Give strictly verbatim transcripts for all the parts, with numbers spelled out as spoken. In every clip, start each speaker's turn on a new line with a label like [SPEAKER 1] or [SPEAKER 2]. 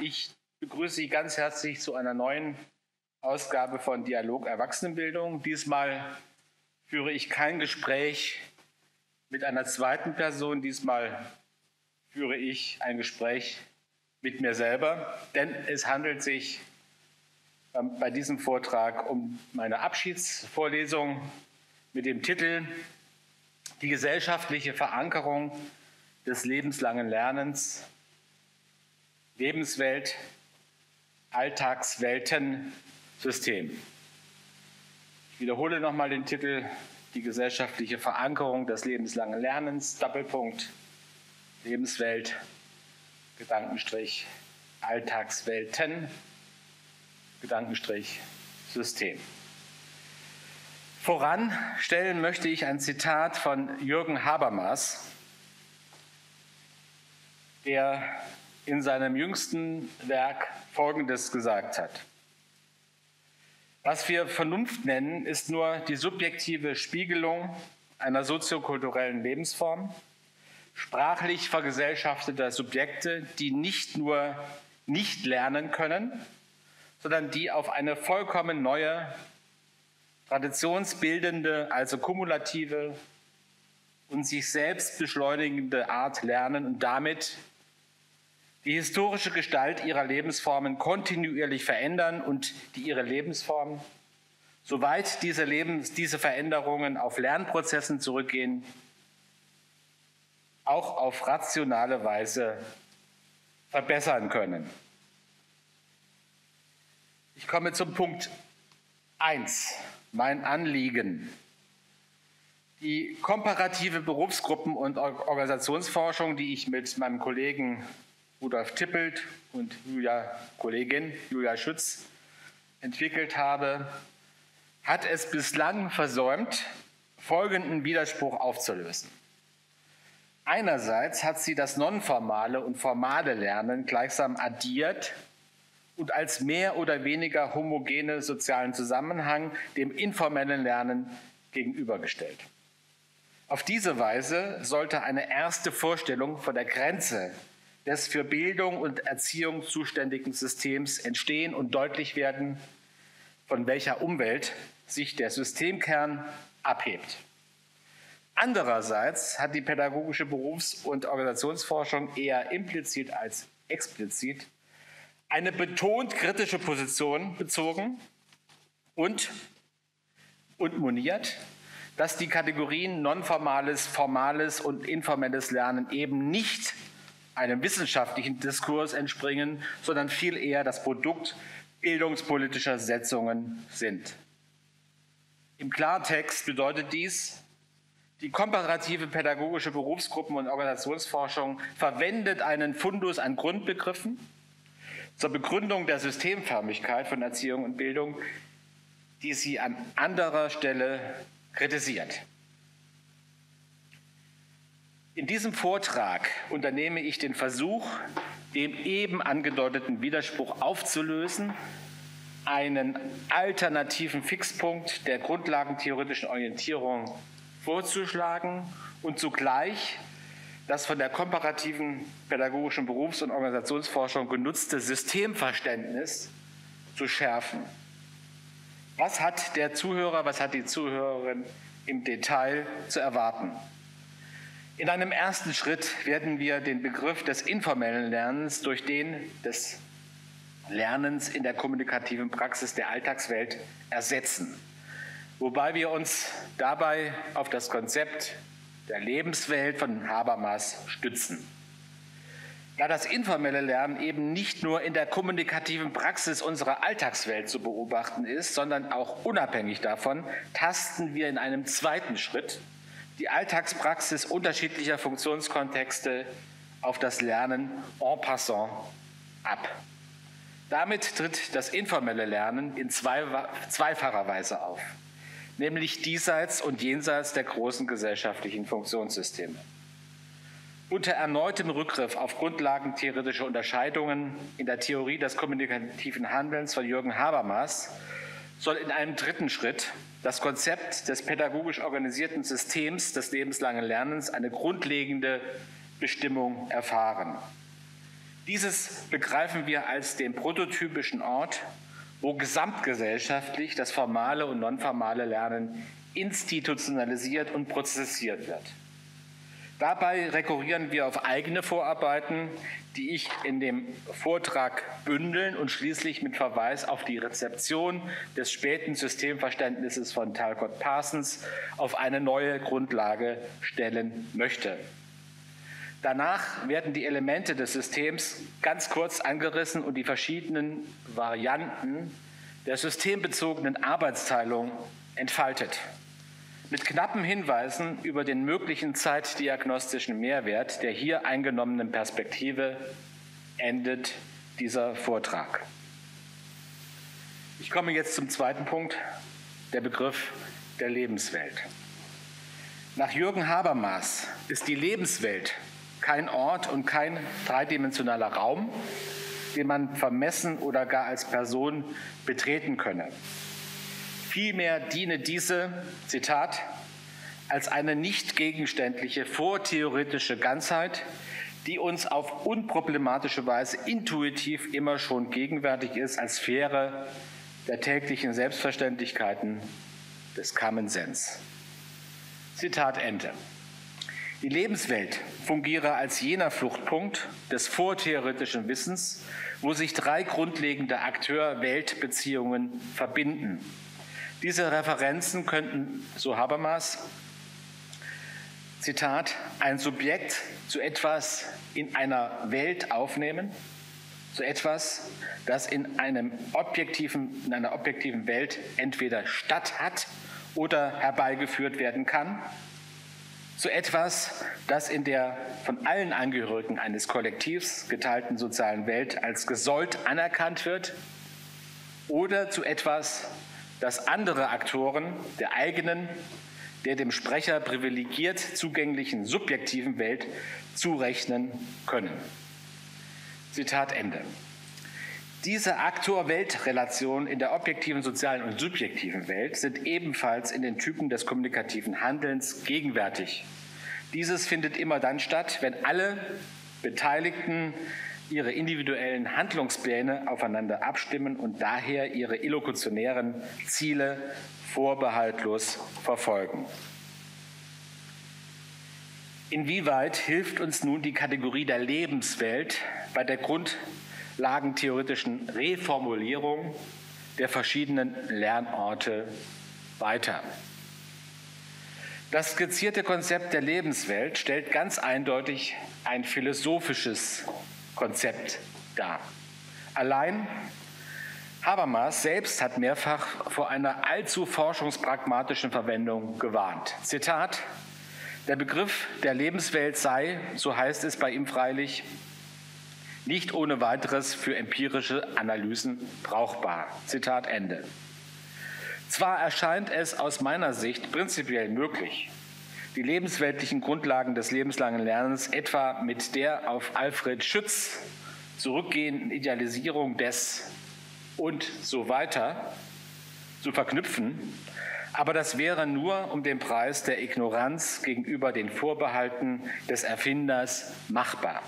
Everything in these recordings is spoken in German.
[SPEAKER 1] Ich begrüße Sie ganz herzlich zu einer neuen Ausgabe von Dialog Erwachsenenbildung. Diesmal führe ich kein Gespräch mit einer zweiten Person. Diesmal führe ich ein Gespräch mit mir selber, denn es handelt sich bei diesem Vortrag um meine Abschiedsvorlesung mit dem Titel Die gesellschaftliche Verankerung des lebenslangen Lernens, Lebenswelt, Alltagsweltensystem. Ich wiederhole nochmal den Titel, die gesellschaftliche Verankerung des lebenslangen Lernens, Doppelpunkt, Lebenswelt, Gedankenstrich, Alltagswelten, Gedankenstrich, System. Voranstellen möchte ich ein Zitat von Jürgen Habermas, der in seinem jüngsten Werk Folgendes gesagt hat: Was wir Vernunft nennen, ist nur die subjektive Spiegelung einer soziokulturellen Lebensform, sprachlich vergesellschafteter Subjekte, die nicht nur nicht lernen können, sondern die auf eine vollkommen neue, traditionsbildende, also kumulative und sich selbst beschleunigende Art lernen und damit die historische Gestalt ihrer Lebensformen kontinuierlich verändern und die ihre Lebensformen, soweit diese, Lebens-, diese Veränderungen auf Lernprozessen zurückgehen, auch auf rationale Weise verbessern können. Ich komme zum Punkt eins, mein Anliegen. Die komparative Berufsgruppen- und Organisationsforschung, die ich mit meinem Kollegen Rudolf Tippelt und Julia, Kollegin Julia Schütz entwickelt habe, hat es bislang versäumt, folgenden Widerspruch aufzulösen. Einerseits hat sie das nonformale und formale Lernen gleichsam addiert und als mehr oder weniger homogene sozialen Zusammenhang dem informellen Lernen gegenübergestellt. Auf diese Weise sollte eine erste Vorstellung von der Grenze des für Bildung und Erziehung zuständigen Systems entstehen und deutlich werden, von welcher Umwelt sich der Systemkern abhebt. Andererseits hat die pädagogische Berufs- und Organisationsforschung eher implizit als explizit eine betont kritische Position bezogen und, und moniert, dass die Kategorien nonformales, formales und informelles Lernen eben nicht einem wissenschaftlichen Diskurs entspringen, sondern viel eher das Produkt bildungspolitischer Setzungen sind. Im Klartext bedeutet dies, die komparative pädagogische Berufsgruppen- und Organisationsforschung verwendet einen Fundus an Grundbegriffen zur Begründung der Systemförmigkeit von Erziehung und Bildung, die sie an anderer Stelle kritisiert. In diesem Vortrag unternehme ich den Versuch, den eben angedeuteten Widerspruch aufzulösen, einen alternativen Fixpunkt der grundlagentheoretischen Orientierung vorzuschlagen und zugleich das von der komparativen pädagogischen Berufs- und Organisationsforschung genutzte Systemverständnis zu schärfen. Was hat der Zuhörer, was hat die Zuhörerin im Detail zu erwarten? In einem ersten Schritt werden wir den Begriff des informellen Lernens durch den des Lernens in der kommunikativen Praxis der Alltagswelt ersetzen, wobei wir uns dabei auf das Konzept der Lebenswelt von Habermas stützen. Da das informelle Lernen eben nicht nur in der kommunikativen Praxis unserer Alltagswelt zu beobachten ist, sondern auch unabhängig davon, tasten wir in einem zweiten Schritt die Alltagspraxis unterschiedlicher Funktionskontexte auf das Lernen en passant ab. Damit tritt das informelle Lernen in zwei, zweifacher Weise auf, nämlich diesseits und jenseits der großen gesellschaftlichen Funktionssysteme. Unter erneutem Rückgriff auf grundlagentheoretische Unterscheidungen in der Theorie des kommunikativen Handelns von Jürgen Habermas soll in einem dritten Schritt das Konzept des pädagogisch organisierten Systems des lebenslangen Lernens eine grundlegende Bestimmung erfahren. Dieses begreifen wir als den prototypischen Ort, wo gesamtgesellschaftlich das formale und nonformale Lernen institutionalisiert und prozessiert wird. Dabei rekurrieren wir auf eigene Vorarbeiten, die ich in dem Vortrag bündeln und schließlich mit Verweis auf die Rezeption des späten Systemverständnisses von Talcott Parsons auf eine neue Grundlage stellen möchte. Danach werden die Elemente des Systems ganz kurz angerissen und die verschiedenen Varianten der systembezogenen Arbeitsteilung entfaltet. Mit knappen Hinweisen über den möglichen zeitdiagnostischen Mehrwert der hier eingenommenen Perspektive endet dieser Vortrag. Ich komme jetzt zum zweiten Punkt, der Begriff der Lebenswelt. Nach Jürgen Habermas ist die Lebenswelt kein Ort und kein dreidimensionaler Raum, den man vermessen oder gar als Person betreten könne. Vielmehr diene diese, Zitat, als eine nicht gegenständliche, vortheoretische Ganzheit, die uns auf unproblematische Weise intuitiv immer schon gegenwärtig ist als Sphäre der täglichen Selbstverständlichkeiten des Common Sense. Zitat Ende. Die Lebenswelt fungiere als jener Fluchtpunkt des vortheoretischen Wissens, wo sich drei grundlegende Akteur-Welt-Beziehungen verbinden. Diese Referenzen könnten, so Habermas, Zitat, ein Subjekt zu etwas in einer Welt aufnehmen, zu etwas, das in, einem objektiven, in einer objektiven Welt entweder statt hat oder herbeigeführt werden kann, zu etwas, das in der von allen Angehörigen eines Kollektivs geteilten sozialen Welt als gesollt anerkannt wird, oder zu etwas, das andere Aktoren der eigenen, der dem Sprecher privilegiert zugänglichen subjektiven Welt zurechnen können. Zitat Ende. Diese Aktor-Welt-Relationen in der objektiven, sozialen und subjektiven Welt sind ebenfalls in den Typen des kommunikativen Handelns gegenwärtig. Dieses findet immer dann statt, wenn alle Beteiligten ihre individuellen Handlungspläne aufeinander abstimmen und daher ihre illokutionären Ziele vorbehaltlos verfolgen. Inwieweit hilft uns nun die Kategorie der Lebenswelt bei der grundlagentheoretischen Reformulierung der verschiedenen Lernorte weiter? Das skizzierte Konzept der Lebenswelt stellt ganz eindeutig ein philosophisches Konzept dar. Allein Habermas selbst hat mehrfach vor einer allzu forschungspragmatischen Verwendung gewarnt. Zitat: Der Begriff der Lebenswelt sei, so heißt es bei ihm freilich, nicht ohne weiteres für empirische Analysen brauchbar. Zitat Ende. Zwar erscheint es aus meiner Sicht prinzipiell möglich, die lebensweltlichen Grundlagen des lebenslangen Lernens etwa mit der auf Alfred Schütz zurückgehenden Idealisierung des und so weiter zu verknüpfen, aber das wäre nur um den Preis der Ignoranz gegenüber den Vorbehalten des Erfinders machbar.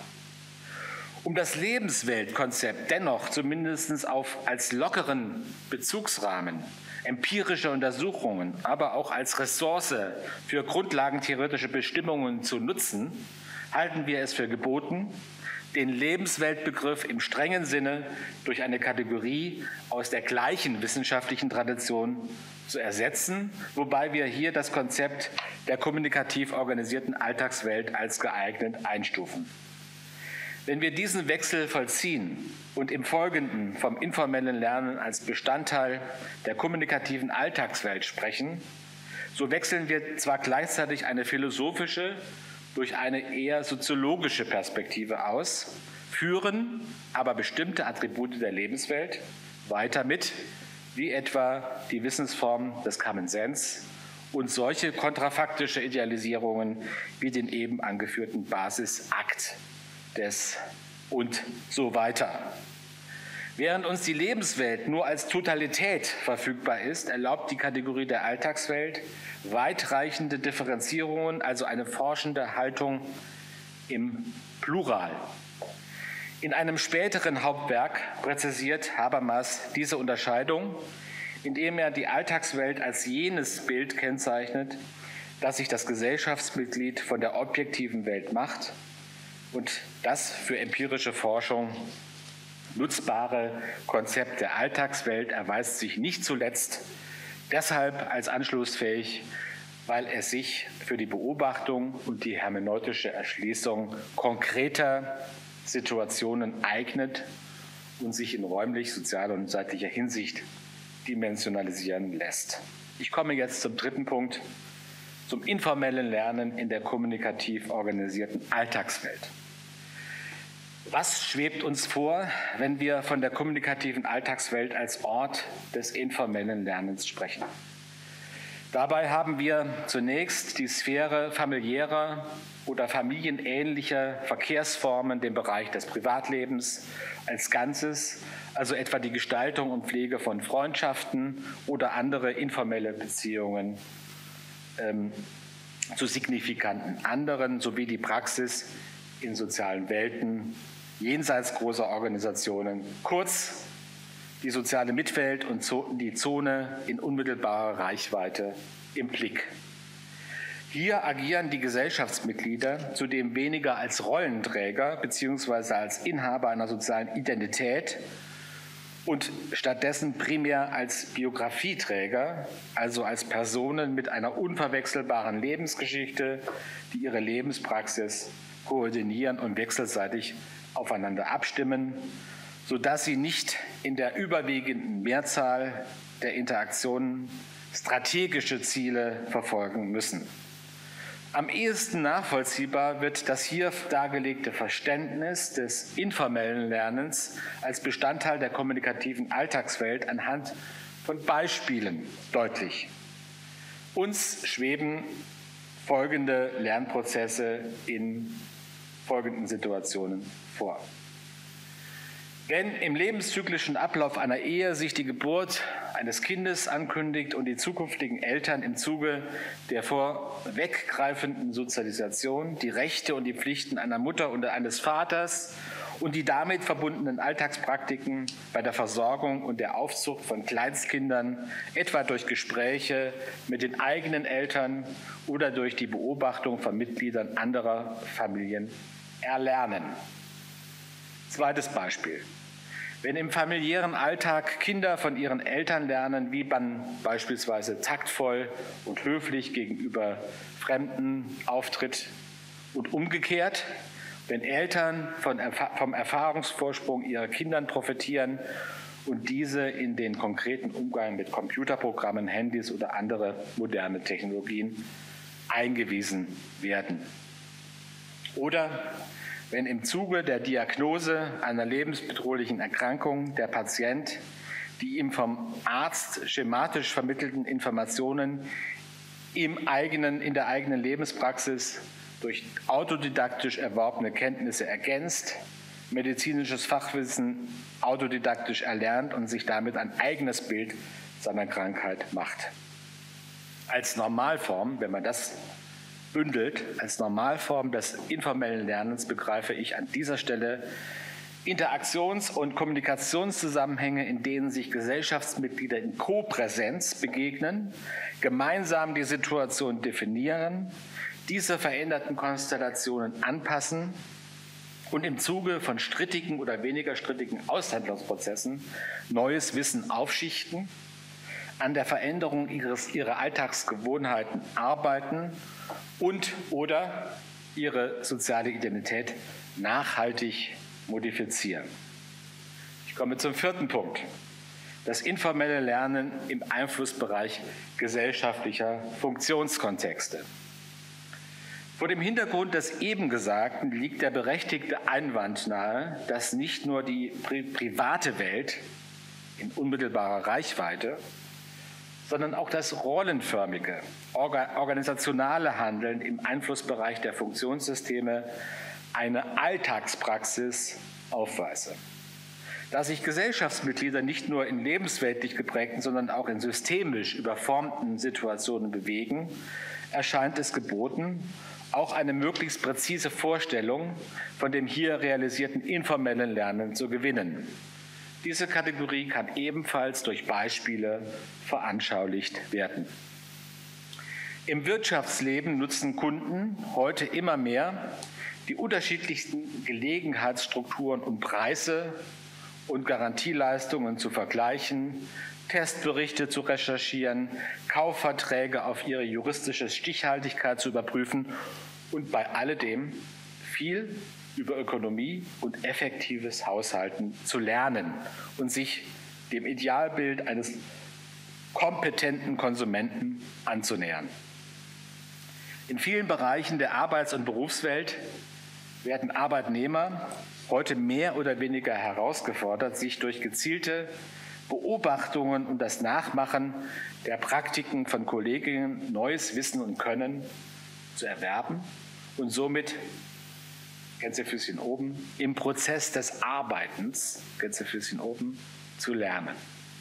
[SPEAKER 1] Um das Lebensweltkonzept dennoch zumindest auf, als lockeren Bezugsrahmen empirische Untersuchungen, aber auch als Ressource für grundlagentheoretische Bestimmungen zu nutzen, halten wir es für geboten, den Lebensweltbegriff im strengen Sinne durch eine Kategorie aus der gleichen wissenschaftlichen Tradition zu ersetzen, wobei wir hier das Konzept der kommunikativ organisierten Alltagswelt als geeignet einstufen. Wenn wir diesen Wechsel vollziehen und im Folgenden vom informellen Lernen als Bestandteil der kommunikativen Alltagswelt sprechen, so wechseln wir zwar gleichzeitig eine philosophische durch eine eher soziologische Perspektive aus, führen aber bestimmte Attribute der Lebenswelt weiter mit, wie etwa die Wissensform des Common Sense und solche kontrafaktische Idealisierungen wie den eben angeführten Basisakt des und so weiter. Während uns die Lebenswelt nur als Totalität verfügbar ist, erlaubt die Kategorie der Alltagswelt weitreichende Differenzierungen, also eine forschende Haltung im Plural. In einem späteren Hauptwerk präzisiert Habermas diese Unterscheidung, indem er die Alltagswelt als jenes Bild kennzeichnet, das sich das Gesellschaftsmitglied von der objektiven Welt macht und das für empirische Forschung nutzbare Konzept der Alltagswelt erweist sich nicht zuletzt deshalb als anschlussfähig, weil es sich für die Beobachtung und die hermeneutische Erschließung konkreter Situationen eignet und sich in räumlich, sozialer und zeitlicher Hinsicht dimensionalisieren lässt. Ich komme jetzt zum dritten Punkt, zum informellen Lernen in der kommunikativ organisierten Alltagswelt. Was schwebt uns vor, wenn wir von der kommunikativen Alltagswelt als Ort des informellen Lernens sprechen? Dabei haben wir zunächst die Sphäre familiärer oder familienähnlicher Verkehrsformen, den Bereich des Privatlebens als Ganzes, also etwa die Gestaltung und Pflege von Freundschaften oder andere informelle Beziehungen ähm, zu signifikanten anderen, sowie die Praxis in sozialen Welten jenseits großer Organisationen, kurz die soziale Mitwelt und die Zone in unmittelbarer Reichweite im Blick. Hier agieren die Gesellschaftsmitglieder zudem weniger als Rollenträger bzw. als Inhaber einer sozialen Identität und stattdessen primär als Biografieträger, also als Personen mit einer unverwechselbaren Lebensgeschichte, die ihre Lebenspraxis koordinieren und wechselseitig aufeinander abstimmen, sodass sie nicht in der überwiegenden Mehrzahl der Interaktionen strategische Ziele verfolgen müssen. Am ehesten nachvollziehbar wird das hier dargelegte Verständnis des informellen Lernens als Bestandteil der kommunikativen Alltagswelt anhand von Beispielen deutlich. Uns schweben folgende Lernprozesse in folgenden Situationen vor. Wenn im lebenszyklischen Ablauf einer Ehe sich die Geburt eines Kindes ankündigt und die zukünftigen Eltern im Zuge der vorweggreifenden Sozialisation die Rechte und die Pflichten einer Mutter und eines Vaters und die damit verbundenen Alltagspraktiken bei der Versorgung und der Aufzucht von Kleinstkindern, etwa durch Gespräche mit den eigenen Eltern oder durch die Beobachtung von Mitgliedern anderer Familien erlernen. Zweites Beispiel. Wenn im familiären Alltag Kinder von ihren Eltern lernen, wie man beispielsweise taktvoll und höflich gegenüber Fremden auftritt und umgekehrt, wenn Eltern von, vom Erfahrungsvorsprung ihrer Kindern profitieren und diese in den konkreten Umgang mit Computerprogrammen, Handys oder andere moderne Technologien eingewiesen werden. Oder wenn im Zuge der Diagnose einer lebensbedrohlichen Erkrankung der Patient die ihm vom Arzt schematisch vermittelten Informationen im eigenen, in der eigenen Lebenspraxis durch autodidaktisch erworbene Kenntnisse ergänzt, medizinisches Fachwissen autodidaktisch erlernt und sich damit ein eigenes Bild seiner Krankheit macht. Als Normalform, wenn man das bündelt, als Normalform des informellen Lernens begreife ich an dieser Stelle Interaktions- und Kommunikationszusammenhänge, in denen sich Gesellschaftsmitglieder in Kopräsenz begegnen, gemeinsam die Situation definieren, diese veränderten Konstellationen anpassen und im Zuge von strittigen oder weniger strittigen Aushandlungsprozessen neues Wissen aufschichten, an der Veränderung ihres, ihrer Alltagsgewohnheiten arbeiten und oder ihre soziale Identität nachhaltig modifizieren. Ich komme zum vierten Punkt. Das informelle Lernen im Einflussbereich gesellschaftlicher Funktionskontexte. Vor dem Hintergrund des eben Gesagten liegt der berechtigte Einwand nahe, dass nicht nur die pri- private Welt in unmittelbarer Reichweite, sondern auch das rollenförmige, organisationale Handeln im Einflussbereich der Funktionssysteme eine Alltagspraxis aufweise. Da sich Gesellschaftsmitglieder nicht nur in lebensweltlich geprägten, sondern auch in systemisch überformten Situationen bewegen, erscheint es geboten, auch eine möglichst präzise Vorstellung von dem hier realisierten informellen Lernen zu gewinnen. Diese Kategorie kann ebenfalls durch Beispiele veranschaulicht werden. Im Wirtschaftsleben nutzen Kunden heute immer mehr die unterschiedlichsten Gelegenheitsstrukturen, um Preise und Garantieleistungen zu vergleichen, Testberichte zu recherchieren, Kaufverträge auf ihre juristische Stichhaltigkeit zu überprüfen und bei alledem viel über Ökonomie und effektives Haushalten zu lernen und sich dem Idealbild eines kompetenten Konsumenten anzunähern. In vielen Bereichen der Arbeits- und Berufswelt werden Arbeitnehmer heute mehr oder weniger herausgefordert, sich durch gezielte Beobachtungen und das Nachmachen der Praktiken von Kolleginnen neues Wissen und Können zu erwerben und somit, Gänsefüßchen oben, im Prozess des Arbeitens, Gänsefüßchen oben, zu lernen.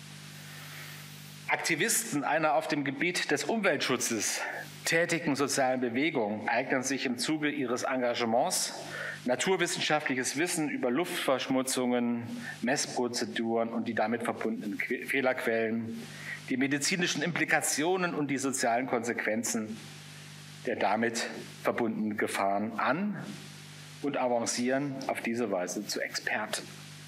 [SPEAKER 1] Aktivisten einer auf dem Gebiet des Umweltschutzes tätigen sozialen Bewegung eignen sich im Zuge ihres Engagements naturwissenschaftliches Wissen über Luftverschmutzungen, Messprozeduren und die damit verbundenen Fehlerquellen, die medizinischen Implikationen und die sozialen Konsequenzen der damit verbundenen Gefahren an und avancieren auf diese Weise zu Experten.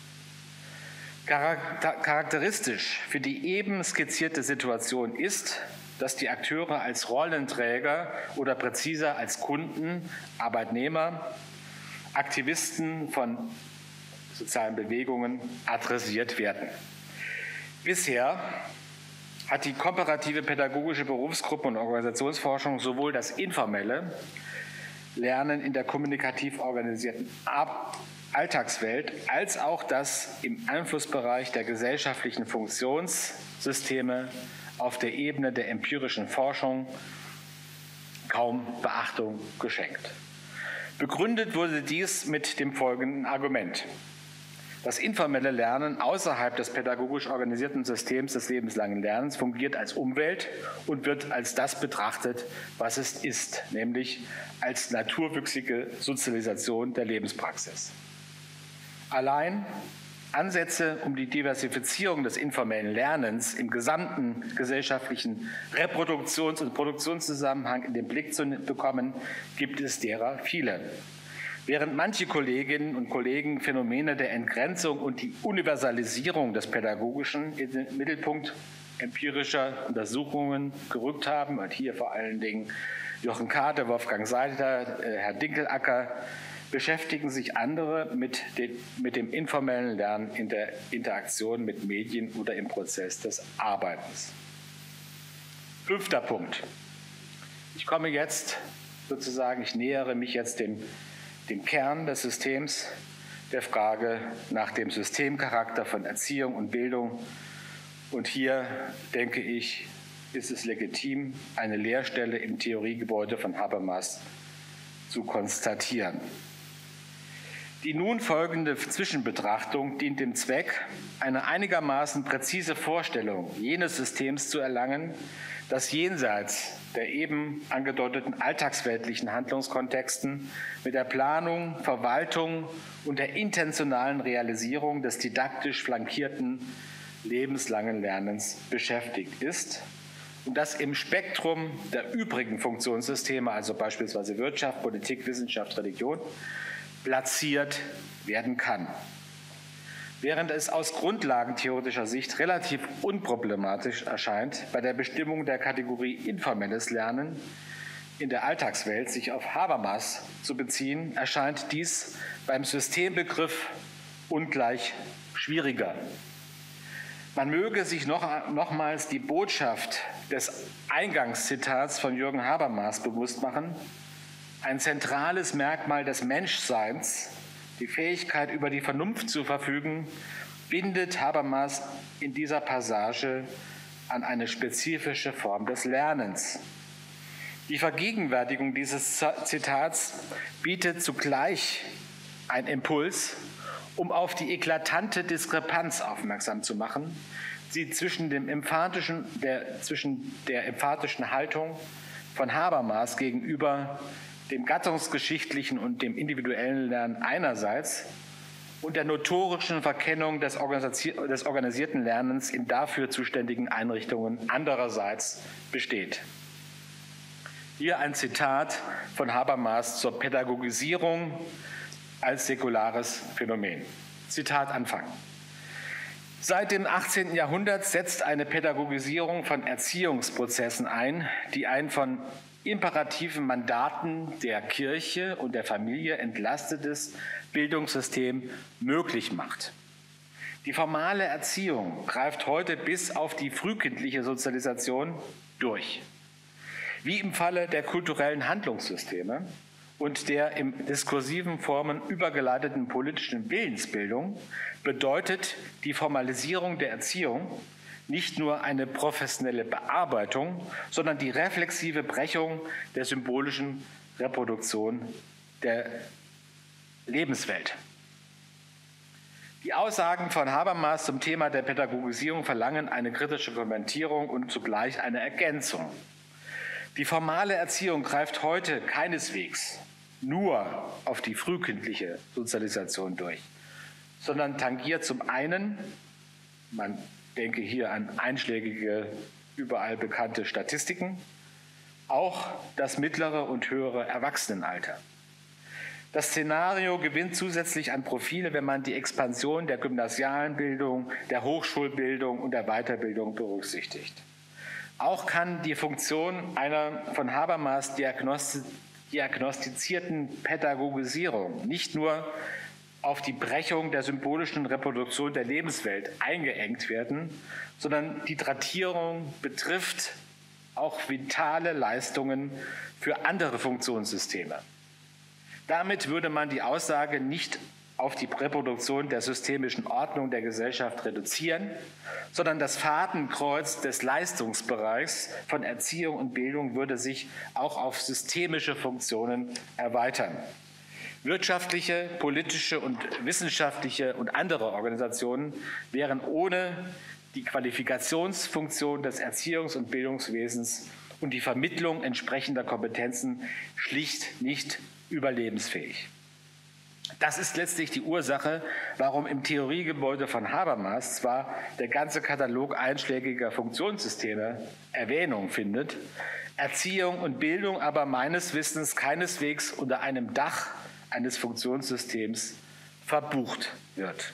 [SPEAKER 1] Charakteristisch für die eben skizzierte Situation ist, dass die Akteure als Rollenträger oder präziser als Kunden, Arbeitnehmer, Aktivisten von sozialen Bewegungen adressiert werden. Bisher hat die komparative pädagogische Berufsgruppe und Organisationsforschung sowohl das informelle Lernen in der kommunikativ organisierten Alltagswelt als auch das im Einflussbereich der gesellschaftlichen Funktionssysteme auf der Ebene der empirischen Forschung kaum Beachtung geschenkt. Begründet wurde dies mit dem folgenden Argument. Das informelle Lernen außerhalb des pädagogisch organisierten Systems des lebenslangen Lernens fungiert als Umwelt und wird als das betrachtet, was es ist, nämlich als naturwüchsige Sozialisation der Lebenspraxis. Allein Ansätze, um die Diversifizierung des informellen Lernens im gesamten gesellschaftlichen Reproduktions- und Produktionszusammenhang in den Blick zu bekommen, gibt es derer viele. Während manche Kolleginnen und Kollegen Phänomene der Entgrenzung und die Universalisierung des Pädagogischen in den Mittelpunkt empirischer Untersuchungen gerückt haben, und hier vor allen Dingen Jochen Kater, Wolfgang Seidler, Herr Dinkelacker, beschäftigen sich andere mit, den, mit dem informellen Lernen in der Interaktion mit Medien oder im Prozess des Arbeitens. Fünfter Punkt. Ich komme jetzt sozusagen, ich nähere mich jetzt dem, dem Kern des Systems, der Frage nach dem Systemcharakter von Erziehung und Bildung. Und hier, denke ich, ist es legitim, eine Leerstelle im Theoriegebäude von Habermas zu konstatieren. Die nun folgende Zwischenbetrachtung dient dem Zweck, eine einigermaßen präzise Vorstellung jenes Systems zu erlangen, das jenseits der eben angedeuteten alltagsweltlichen Handlungskontexten mit der Planung, Verwaltung und der intentionalen Realisierung des didaktisch flankierten lebenslangen Lernens beschäftigt ist und das im Spektrum der übrigen Funktionssysteme, also beispielsweise Wirtschaft, Politik, Wissenschaft, Religion, platziert werden kann. Während es aus grundlagentheoretischer Sicht relativ unproblematisch erscheint, bei der Bestimmung der Kategorie informelles Lernen in der Alltagswelt sich auf Habermas zu beziehen, erscheint dies beim Systembegriff ungleich schwieriger. Man möge sich noch, nochmals die Botschaft des Eingangszitats von Jürgen Habermas bewusst machen: Ein zentrales Merkmal des Menschseins, die Fähigkeit, über die Vernunft zu verfügen, bindet Habermas in dieser Passage an eine spezifische Form des Lernens. Die Vergegenwärtigung dieses Zitats bietet zugleich einen Impuls, um auf die eklatante Diskrepanz aufmerksam zu machen, die zwischen, dem emphatischen, der, zwischen der emphatischen Haltung von Habermas gegenüber dem gattungsgeschichtlichen und dem individuellen Lernen einerseits und der notorischen Verkennung des organisierten Lernens in dafür zuständigen Einrichtungen andererseits besteht. Hier ein Zitat von Habermas zur Pädagogisierung als säkulares Phänomen. Zitat Anfang. Seit dem achtzehnten Jahrhundert setzt eine Pädagogisierung von Erziehungsprozessen ein, die ein von imperativen Mandaten der Kirche und der Familie entlastetes Bildungssystem möglich macht. Die formale Erziehung greift heute bis auf die frühkindliche Sozialisation durch. Wie im Falle der kulturellen Handlungssysteme und der im diskursiven Formen übergeleiteten politischen Willensbildung bedeutet die Formalisierung der Erziehung nicht nur eine professionelle Bearbeitung, sondern die reflexive Brechung der symbolischen Reproduktion der Lebenswelt. Die Aussagen von Habermas zum Thema der Pädagogisierung verlangen eine kritische Kommentierung und zugleich eine Ergänzung. Die formale Erziehung greift heute keineswegs nur auf die frühkindliche Sozialisation durch, sondern tangiert zum einen, man denke hier an einschlägige, überall bekannte Statistiken, auch das mittlere und höhere Erwachsenenalter. Das Szenario gewinnt zusätzlich an Profile, wenn man die Expansion der gymnasialen Bildung, der Hochschulbildung und der Weiterbildung berücksichtigt. Auch kann die Funktion einer von Habermas diagnostizierten Pädagogisierung nicht nur auf die Brechung der symbolischen Reproduktion der Lebenswelt eingeengt werden, sondern die Traktierung betrifft auch vitale Leistungen für andere Funktionssysteme. Damit würde man die Aussage nicht auf die Reproduktion der systemischen Ordnung der Gesellschaft reduzieren, sondern das Fadenkreuz des Leistungsbereichs von Erziehung und Bildung würde sich auch auf systemische Funktionen erweitern. Wirtschaftliche, politische und wissenschaftliche und andere Organisationen wären ohne die Qualifikationsfunktion des Erziehungs- und Bildungswesens und die Vermittlung entsprechender Kompetenzen schlicht nicht überlebensfähig. Das ist letztlich die Ursache, warum im Theoriegebäude von Habermas zwar der ganze Katalog einschlägiger Funktionssysteme Erwähnung findet, Erziehung und Bildung aber meines Wissens keineswegs unter einem Dach eines Funktionssystems verbucht wird.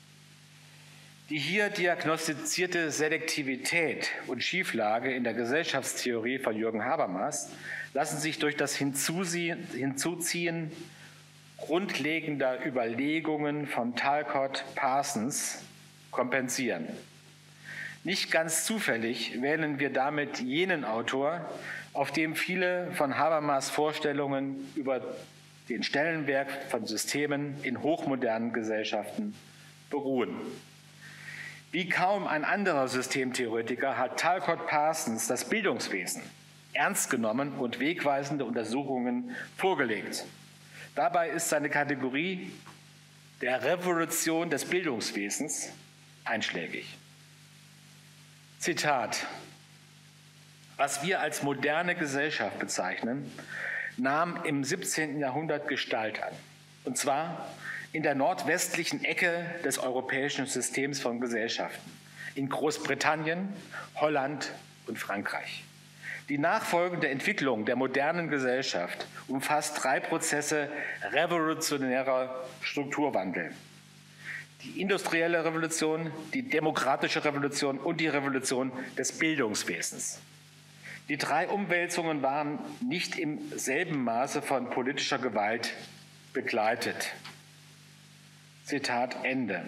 [SPEAKER 1] Die hier diagnostizierte Selektivität und Schieflage in der Gesellschaftstheorie von Jürgen Habermas lassen sich durch das Hinzuziehen grundlegender Überlegungen von Talcott Parsons kompensieren. Nicht ganz zufällig wählen wir damit jenen Autor, auf dem viele von Habermas Vorstellungen über den Stellenwert von Systemen in hochmodernen Gesellschaften beruhen. Wie kaum ein anderer Systemtheoretiker hat Talcott Parsons das Bildungswesen ernst genommen und wegweisende Untersuchungen vorgelegt. Dabei ist seine Kategorie der Revolution des Bildungswesens einschlägig. Zitat: Was wir als moderne Gesellschaft bezeichnen, nahm im siebzehnten Jahrhundert Gestalt an. Und zwar in der nordwestlichen Ecke des europäischen Systems von Gesellschaften, in Großbritannien, Holland und Frankreich. Die nachfolgende Entwicklung der modernen Gesellschaft umfasst drei Prozesse revolutionärer Strukturwandel. Die industrielle Revolution, die demokratische Revolution und die Revolution des Bildungswesens. Die drei Umwälzungen waren nicht im selben Maße von politischer Gewalt begleitet. Zitat Ende.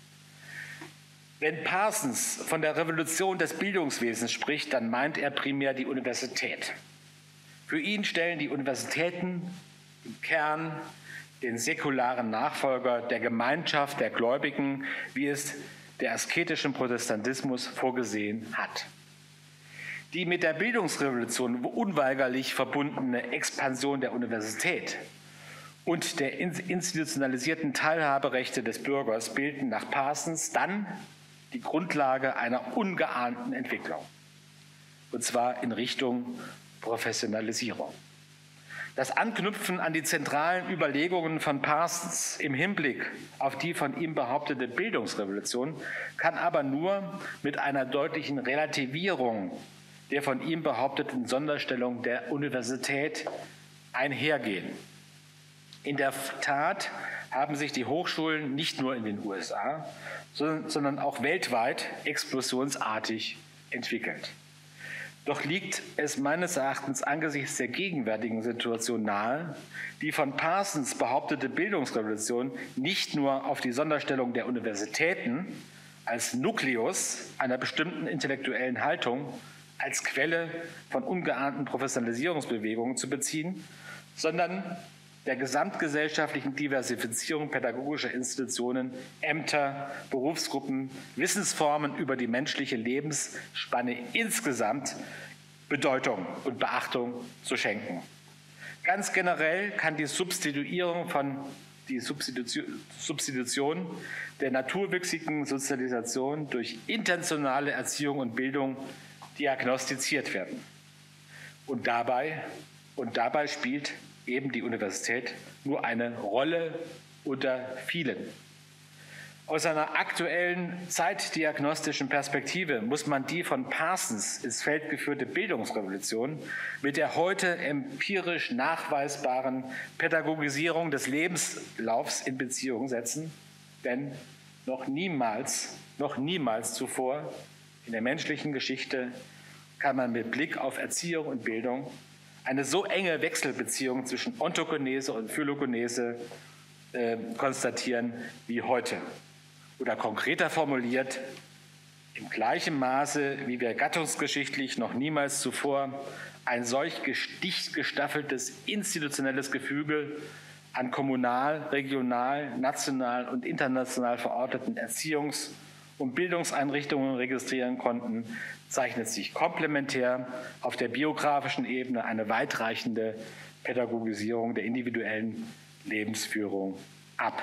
[SPEAKER 1] Wenn Parsons von der Revolution des Bildungswesens spricht, dann meint er primär die Universität. Für ihn stellen die Universitäten im Kern den säkularen Nachfolger der Gemeinschaft der Gläubigen, wie es der asketischen Protestantismus vorgesehen hat. Die mit der Bildungsrevolution unweigerlich verbundene Expansion der Universität und der institutionalisierten Teilhaberechte des Bürgers bilden nach Parsons dann die Grundlage einer ungeahnten Entwicklung, und zwar in Richtung Professionalisierung. Das Anknüpfen an die zentralen Überlegungen von Parsons im Hinblick auf die von ihm behauptete Bildungsrevolution kann aber nur mit einer deutlichen Relativierung der von ihm behaupteten Sonderstellung der Universität einhergehen. In der Tat haben sich die Hochschulen nicht nur in den U S A, sondern auch weltweit explosionsartig entwickelt. Doch liegt es meines Erachtens angesichts der gegenwärtigen Situation nahe, die von Parsons behauptete Bildungsrevolution nicht nur auf die Sonderstellung der Universitäten als Nukleus einer bestimmten intellektuellen Haltung, als Quelle von ungeahnten Professionalisierungsbewegungen zu beziehen, sondern der gesamtgesellschaftlichen Diversifizierung pädagogischer Institutionen, Ämter, Berufsgruppen, Wissensformen über die menschliche Lebensspanne insgesamt Bedeutung und Beachtung zu schenken. Ganz generell kann die Substituierung von die Substitution der naturwüchsigen Sozialisation durch intentionale Erziehung und Bildung diagnostiziert werden. Und dabei, und dabei spielt eben die Universität nur eine Rolle unter vielen. Aus einer aktuellen zeitdiagnostischen Perspektive muss man die von Parsons ins Feld geführte Bildungsrevolution mit der heute empirisch nachweisbaren Pädagogisierung des Lebenslaufs in Beziehung setzen, denn noch niemals, noch niemals zuvor in der menschlichen Geschichte kann man mit Blick auf Erziehung und Bildung eine so enge Wechselbeziehung zwischen Ontogenese und Phylogenese äh, konstatieren wie heute. Oder konkreter formuliert, im gleichen Maße, wie wir gattungsgeschichtlich noch niemals zuvor ein solch dicht gestaffeltes institutionelles Gefüge an kommunal, regional, national und international verorteten Erziehungs- und Bildungseinrichtungen registrieren konnten, zeichnet sich komplementär auf der biografischen Ebene eine weitreichende Pädagogisierung der individuellen Lebensführung ab.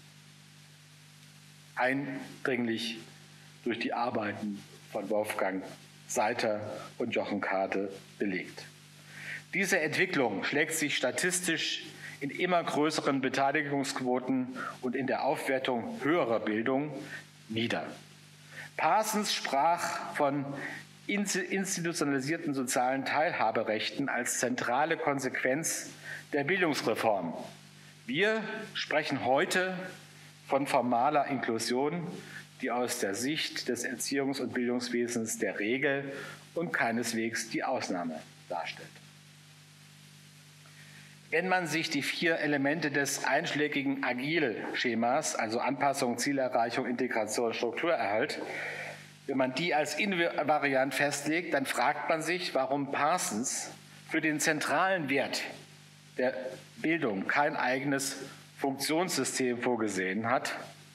[SPEAKER 1] Eindringlich durch die Arbeiten von Wolfgang Seiter und Jochen Kade belegt. Diese Entwicklung schlägt sich statistisch in immer größeren Beteiligungsquoten und in der Aufwertung höherer Bildung nieder. Parsons sprach von institutionalisierten sozialen Teilhaberechten als zentrale Konsequenz der Bildungsreform. Wir sprechen heute von formaler Inklusion, die aus der Sicht des Erziehungs- und Bildungswesens der Regel und keineswegs die Ausnahme darstellt. Wenn man sich die vier Elemente des einschlägigen Agil-Schemas, also Anpassung, Zielerreichung, Integration, Strukturerhalt, wenn man die als invariant festlegt, dann fragt man sich, warum Parsons für den zentralen Wert der Bildung kein eigenes Funktionssystem vorgesehen hat,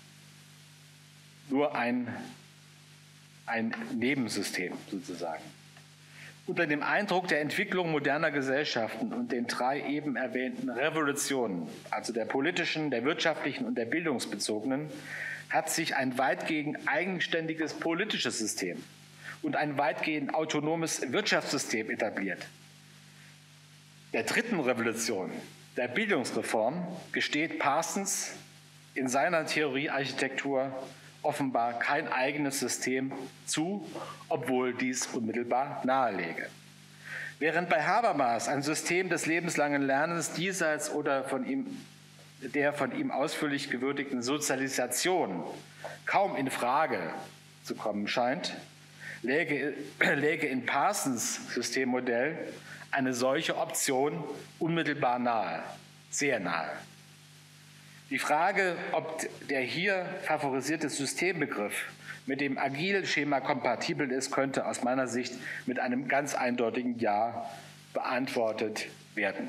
[SPEAKER 1] nur ein, ein Nebensystem sozusagen. Unter dem Eindruck der Entwicklung moderner Gesellschaften und den drei eben erwähnten Revolutionen, also der politischen, der wirtschaftlichen und der bildungsbezogenen, hat sich ein weitgehend eigenständiges politisches System und ein weitgehend autonomes Wirtschaftssystem etabliert. Der dritten Revolution, der Bildungsreform, gesteht Parsons in seiner Theoriearchitektur offenbar kein eigenes System zu, obwohl dies unmittelbar nahelege. Während bei Habermas ein System des lebenslangen Lernens diesseits oder von ihm, der von ihm ausführlich gewürdigten Sozialisation kaum in Frage zu kommen scheint, läge, läge in Parsons Systemmodell eine solche Option unmittelbar nahe, sehr nahe. Die Frage, ob der hier favorisierte Systembegriff mit dem Agil-Schema kompatibel ist, könnte aus meiner Sicht mit einem ganz eindeutigen Ja beantwortet werden.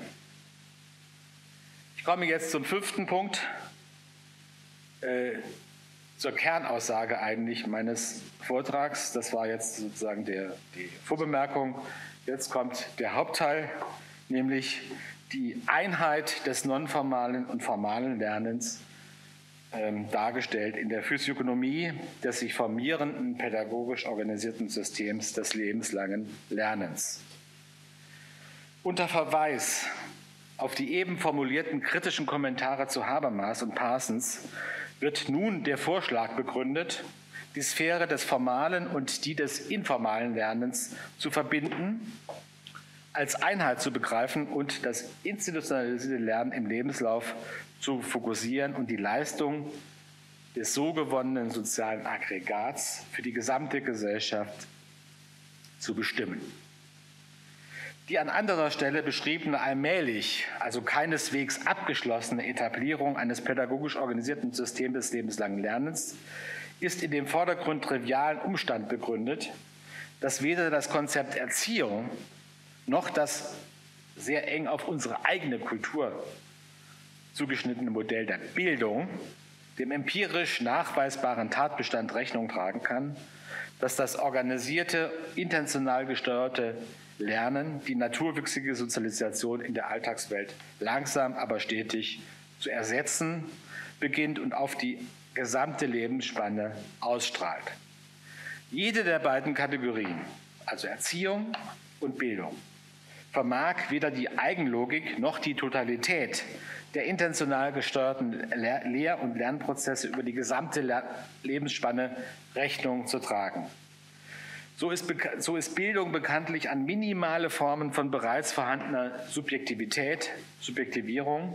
[SPEAKER 1] Ich komme jetzt zum fünften Punkt, äh, zur Kernaussage eigentlich meines Vortrags. Das war jetzt sozusagen der, die Vorbemerkung. Jetzt kommt der Hauptteil, nämlich die Einheit des nonformalen und formalen Lernens, ähm, dargestellt in der Physiognomie des sich formierenden, pädagogisch organisierten Systems des lebenslangen Lernens. Unter Verweis auf die eben formulierten kritischen Kommentare zu Habermas und Parsons wird nun der Vorschlag begründet, die Sphäre des formalen und die des informalen Lernens zu verbinden, als Einheit zu begreifen und das institutionalisierte Lernen im Lebenslauf zu fokussieren und die Leistung des so gewonnenen sozialen Aggregats für die gesamte Gesellschaft zu bestimmen. Die an anderer Stelle beschriebene allmählich, also keineswegs abgeschlossene Etablierung eines pädagogisch organisierten Systems des lebenslangen Lernens ist in dem Vordergrund trivialen Umstand begründet, dass weder das Konzept Erziehung noch das sehr eng auf unsere eigene Kultur zugeschnittene Modell der Bildung dem empirisch nachweisbaren Tatbestand Rechnung tragen kann, dass das organisierte, intentional gesteuerte Lernen die naturwüchsige Sozialisation in der Alltagswelt langsam, aber stetig zu ersetzen beginnt und auf die gesamte Lebensspanne ausstrahlt. Jede der beiden Kategorien, also Erziehung und Bildung, vermag weder die Eigenlogik noch die Totalität der intentional gesteuerten Lehr- und Lernprozesse über die gesamte Lebensspanne Rechnung zu tragen. So ist, so ist Bildung bekanntlich an minimale Formen von bereits vorhandener Subjektivität, Subjektivierung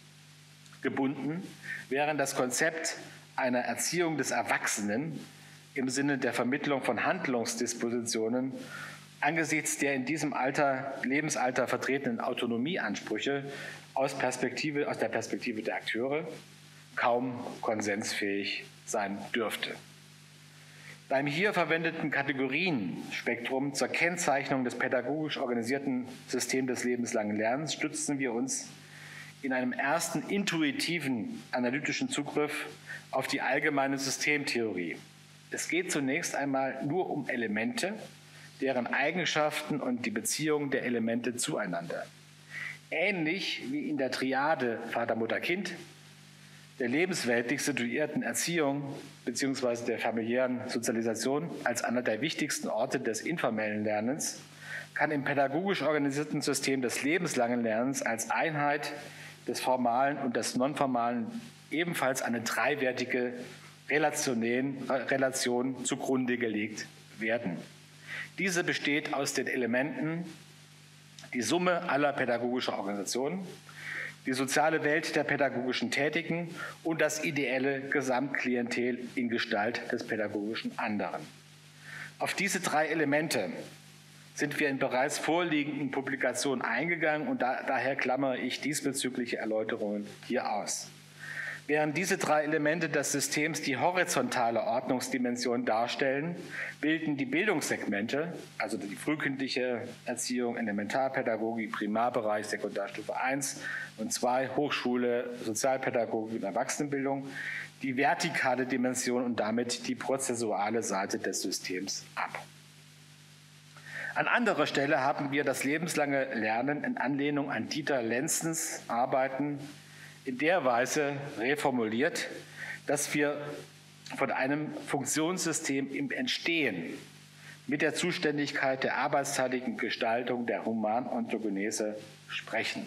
[SPEAKER 1] gebunden, während das Konzept einer Erziehung des Erwachsenen im Sinne der Vermittlung von Handlungsdispositionen angesichts der in diesem Alter, Lebensalter vertretenen Autonomieansprüche aus, Perspektive, aus der Perspektive der Akteure kaum konsensfähig sein dürfte. Beim hier verwendeten Kategorienspektrum zur Kennzeichnung des pädagogisch organisierten Systems des lebenslangen Lernens stützen wir uns in einem ersten intuitiven analytischen Zugriff auf die allgemeine Systemtheorie. Es geht zunächst einmal nur um Elemente, deren Eigenschaften und die Beziehung der Elemente zueinander. Ähnlich wie in der Triade Vater, Mutter, Kind, der lebensweltlich situierten Erziehung bzw. der familiären Sozialisation als einer der wichtigsten Orte des informellen Lernens, kann im pädagogisch organisierten System des lebenslangen Lernens als Einheit des Formalen und des Nonformalen ebenfalls eine dreiwertige Relation zugrunde gelegt werden. Diese besteht aus den Elementen die Summe aller pädagogischer Organisationen, die soziale Welt der pädagogischen Tätigen und das ideelle Gesamtklientel in Gestalt des pädagogischen Anderen. Auf diese drei Elemente sind wir in bereits vorliegenden Publikationen eingegangen und da, daher klammere ich diesbezügliche Erläuterungen hier aus. Während diese drei Elemente des Systems die horizontale Ordnungsdimension darstellen, bilden die Bildungssegmente, also die frühkindliche Erziehung, Elementarpädagogik, Primarbereich, Sekundarstufe eins und zwei, Hochschule, Sozialpädagogik und Erwachsenenbildung, die vertikale Dimension und damit die prozessuale Seite des Systems ab. An anderer Stelle haben wir das lebenslange Lernen in Anlehnung an Dieter Lenzens Arbeiten in der Weise reformuliert, dass wir von einem Funktionssystem im Entstehen mit der Zuständigkeit der arbeitsteiligen Gestaltung der Humanontogenese sprechen.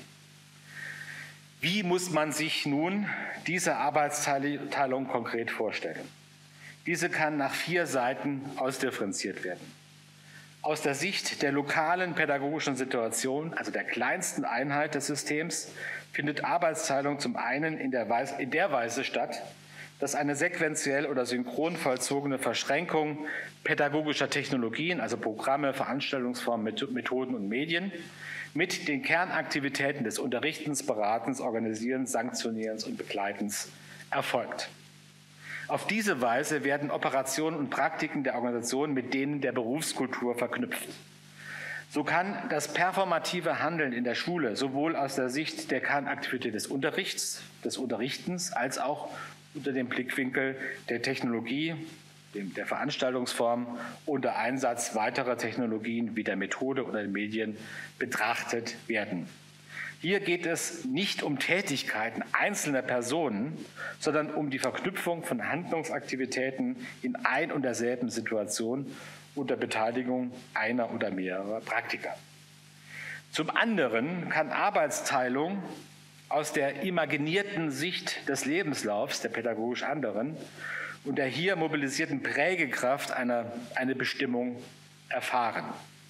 [SPEAKER 1] Wie muss man sich nun diese Arbeitsteilung konkret vorstellen? Diese kann nach vier Seiten ausdifferenziert werden. Aus der Sicht der lokalen pädagogischen Situation, also der kleinsten Einheit des Systems, findet Arbeitsteilung zum einen in der Weise, in der Weise statt, dass eine sequenziell oder synchron vollzogene Verschränkung pädagogischer Technologien, also Programme, Veranstaltungsformen, Methoden und Medien, mit den Kernaktivitäten des Unterrichtens, Beratens, Organisierens, Sanktionierens und Begleitens erfolgt. Auf diese Weise werden Operationen und Praktiken der Organisation mit denen der Berufskultur verknüpft. So kann das performative Handeln in der Schule sowohl aus der Sicht der Kernaktivität des Unterrichts, des Unterrichtens, als auch unter dem Blickwinkel der Technologie, der Veranstaltungsform und der Einsatz weiterer Technologien wie der Methode oder den Medien betrachtet werden. Hier geht es nicht um Tätigkeiten einzelner Personen, sondern um die Verknüpfung von Handlungsaktivitäten in ein und derselben Situation unter Beteiligung einer oder mehrerer Praktiker. Zum anderen kann Arbeitsteilung aus der imaginierten Sicht des Lebenslaufs der pädagogisch anderen und der hier mobilisierten Prägekraft eine, eine Bestimmung erfahren.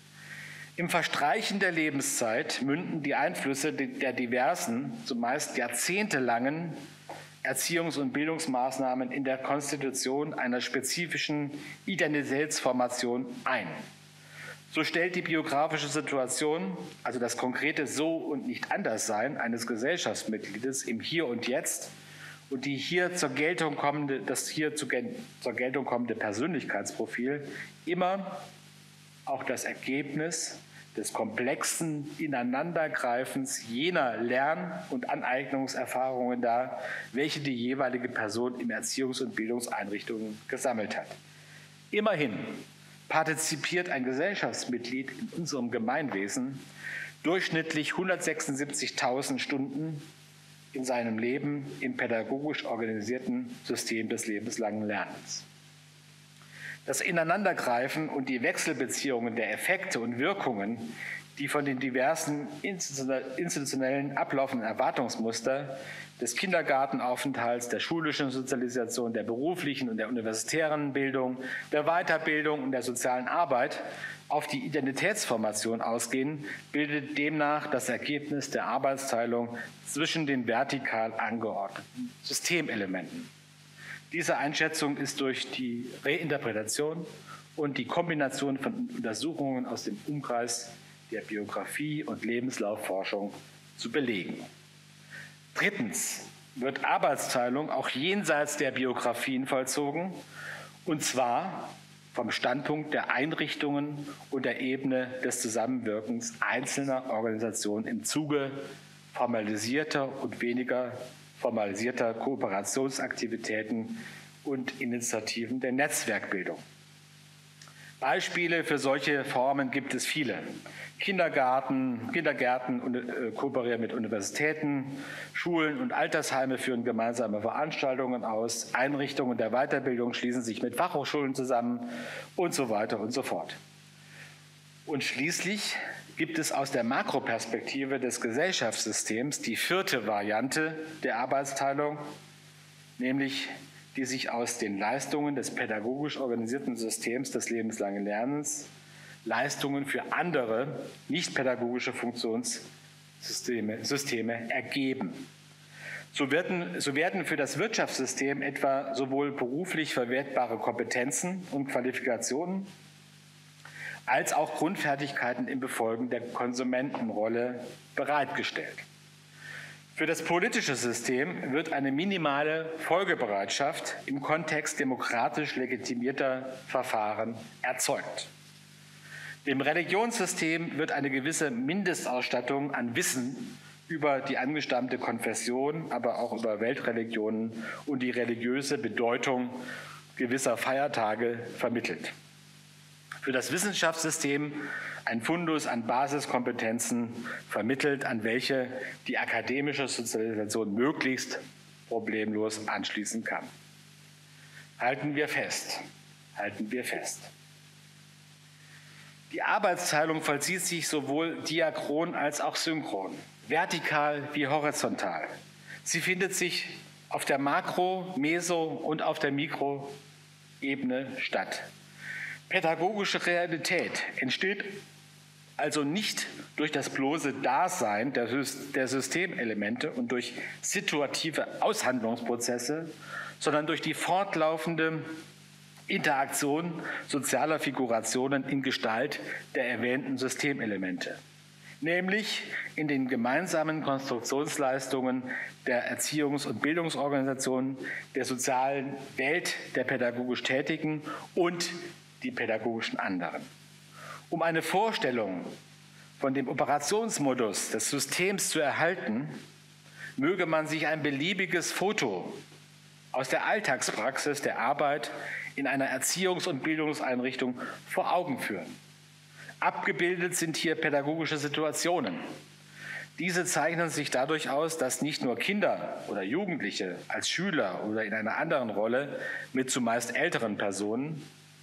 [SPEAKER 1] Im Verstreichen der Lebenszeit münden die Einflüsse der diversen, zumeist jahrzehntelangen Erziehungs- und Bildungsmaßnahmen in der Konstitution einer spezifischen Identitätsformation ein. So stellt die biografische Situation, also das konkrete So- und Nicht-Anders-Sein eines Gesellschaftsmitgliedes im Hier und Jetzt und die hier zur Geltung kommende, das hier zur Geltung kommende Persönlichkeitsprofil immer auch das Ergebnis des komplexen Ineinandergreifens jener Lern- und Aneignungserfahrungen dar, welche die jeweilige Person in Erziehungs- und Bildungseinrichtungen gesammelt hat. Immerhin partizipiert ein Gesellschaftsmitglied in unserem Gemeinwesen durchschnittlich hundertsechsundsiebzigtausend Stunden in seinem Leben im pädagogisch organisierten System des lebenslangen Lernens. Das Ineinandergreifen und die Wechselbeziehungen der Effekte und Wirkungen, die von den diversen institutionellen ablaufenden Erwartungsmuster des Kindergartenaufenthalts, der schulischen Sozialisation, der beruflichen und der universitären Bildung, der Weiterbildung und der sozialen Arbeit auf die Identitätsformation ausgehen, bildet demnach das Ergebnis der Arbeitsteilung zwischen den vertikal angeordneten Systemelementen. Diese Einschätzung ist durch die Reinterpretation und die Kombination von Untersuchungen aus dem Umkreis der Biografie und Lebenslaufforschung zu belegen. Drittens wird Arbeitsteilung auch jenseits der Biografien vollzogen, und zwar vom Standpunkt der Einrichtungen und der Ebene des Zusammenwirkens einzelner Organisationen im Zuge formalisierter und weniger formalisierter Kooperationsaktivitäten und Initiativen der Netzwerkbildung. Beispiele für solche Formen gibt es viele. Kindergarten, Kindergärten äh, kooperieren mit Universitäten, Schulen und Altersheime führen gemeinsame Veranstaltungen aus, Einrichtungen der Weiterbildung schließen sich mit Fachhochschulen zusammen und so weiter und so fort. Und schließlich gibt es aus der Makroperspektive des Gesellschaftssystems die vierte Variante der Arbeitsteilung, nämlich die sich aus den Leistungen des pädagogisch organisierten Systems des lebenslangen Lernens, Leistungen für andere nicht-pädagogische Funktionssysteme Systeme ergeben. So werden, so werden für das Wirtschaftssystem etwa sowohl beruflich verwertbare Kompetenzen und Qualifikationen als auch Grundfertigkeiten im Befolgen der Konsumentenrolle bereitgestellt. Für das politische System wird eine minimale Folgebereitschaft im Kontext demokratisch legitimierter Verfahren erzeugt. Dem Religionssystem wird eine gewisse Mindestausstattung an Wissen über die angestammte Konfession, aber auch über Weltreligionen und die religiöse Bedeutung gewisser Feiertage vermittelt. Für das Wissenschaftssystem ein Fundus an Basiskompetenzen vermittelt, an welche die akademische Sozialisation möglichst problemlos anschließen kann. Halten wir fest, halten wir fest. Die Arbeitsteilung vollzieht sich sowohl diachron als auch synchron, vertikal wie horizontal. Sie findet sich auf der Makro-, Meso- und auf der Mikroebene statt. Pädagogische Realität entsteht also nicht durch das bloße Dasein der Systemelemente und durch situative Aushandlungsprozesse, sondern durch die fortlaufende Interaktion sozialer Figurationen in Gestalt der erwähnten Systemelemente, nämlich in den gemeinsamen Konstruktionsleistungen der Erziehungs- und Bildungsorganisationen, der sozialen Welt der pädagogisch Tätigen und die pädagogischen anderen. Um eine Vorstellung von dem Operationsmodus des Systems zu erhalten, möge man sich ein beliebiges Foto aus der Alltagspraxis der Arbeit in einer Erziehungs- und Bildungseinrichtung vor Augen führen. Abgebildet sind hier pädagogische Situationen. Diese zeichnen sich dadurch aus, dass nicht nur Kinder oder Jugendliche als Schüler oder in einer anderen Rolle mit zumeist älteren Personen,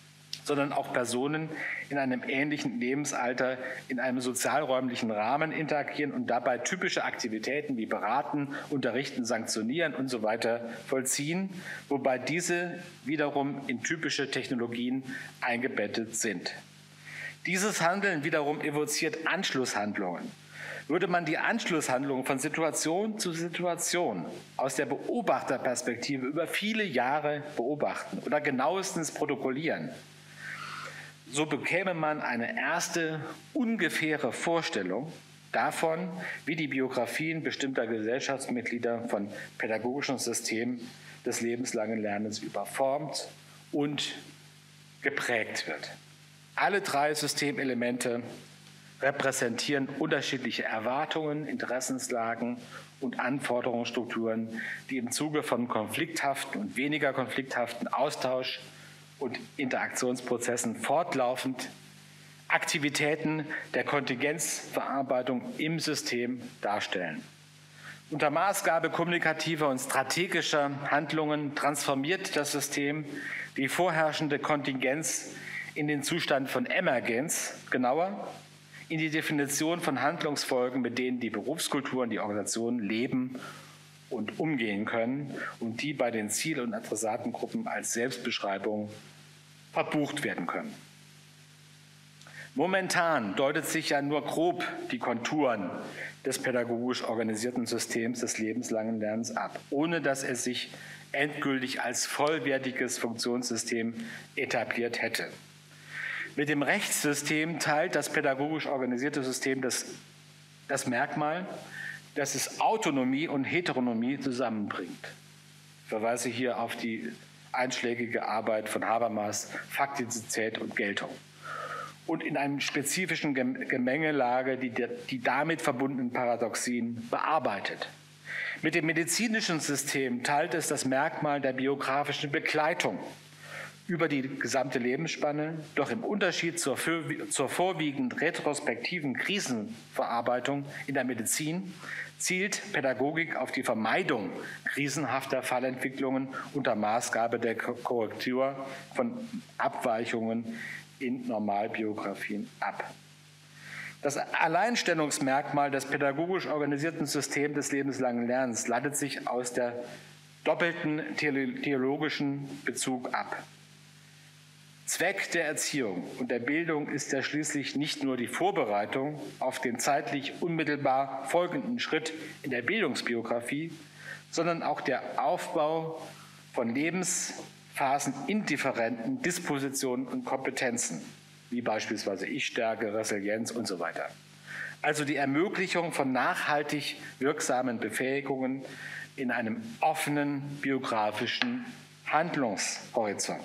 [SPEAKER 1] sondern auch Personen in einem ähnlichen Lebensalter in einem sozialräumlichen Rahmen interagieren und dabei typische Aktivitäten wie beraten, unterrichten, sanktionieren und so weiter vollziehen, wobei diese wiederum in typische Technologien eingebettet sind. Dieses Handeln wiederum evoziert Anschlusshandlungen. Würde man die Anschlusshandlungen von Situation zu Situation aus der Beobachterperspektive über viele Jahre beobachten oder genauestens protokollieren, so bekäme man eine erste ungefähre Vorstellung davon, wie die Biografien bestimmter Gesellschaftsmitglieder von pädagogischen Systemen des lebenslangen Lernens überformt und geprägt wird. Alle drei Systemelemente repräsentieren unterschiedliche Erwartungen, Interessenslagen und Anforderungsstrukturen, die im Zuge von konflikthaften und weniger konflikthaften Austausch- und Interaktionsprozessen fortlaufend Aktivitäten der Kontingenzverarbeitung im System darstellen. Unter Maßgabe kommunikativer und strategischer Handlungen transformiert das System die vorherrschende Kontingenz in den Zustand von Emergenz, genauer in die Definition von Handlungsfolgen, mit denen die Berufskultur und die Organisationen leben und umgehen können und die bei den Ziel- und Adressatengruppen als Selbstbeschreibung verbucht werden können. Momentan deutet sich ja nur grob die Konturen des pädagogisch organisierten Systems des lebenslangen Lernens ab, ohne dass es sich endgültig als vollwertiges Funktionssystem etabliert hätte. Mit dem Rechtssystem teilt das pädagogisch organisierte System das, das Merkmal, dass es Autonomie und Heteronomie zusammenbringt. Ich verweise hier auf die einschlägige Arbeit von Habermas, Faktizität und Geltung. Und in einer spezifischen Gemengelage die, die damit verbundenen Paradoxien bearbeitet. Mit dem medizinischen System teilt es das Merkmal der biografischen Begleitung über die gesamte Lebensspanne, doch im Unterschied zur, zur vorwiegend retrospektiven Krisenverarbeitung in der Medizin zielt Pädagogik auf die Vermeidung krisenhafter Fallentwicklungen unter Maßgabe der Korrektur von Abweichungen in Normalbiografien ab. Das Alleinstellungsmerkmal des pädagogisch organisierten Systems des lebenslangen Lernens leitet sich aus der doppelten theologischen Bezug ab. Zweck der Erziehung und der Bildung ist ja schließlich nicht nur die Vorbereitung auf den zeitlich unmittelbar folgenden Schritt in der Bildungsbiografie, sondern auch der Aufbau von lebensphasenindifferenten Dispositionen und Kompetenzen, wie beispielsweise Ich-Stärke, Resilienz und so weiter. Also die Ermöglichung von nachhaltig wirksamen Befähigungen in einem offenen biografischen Handlungshorizont.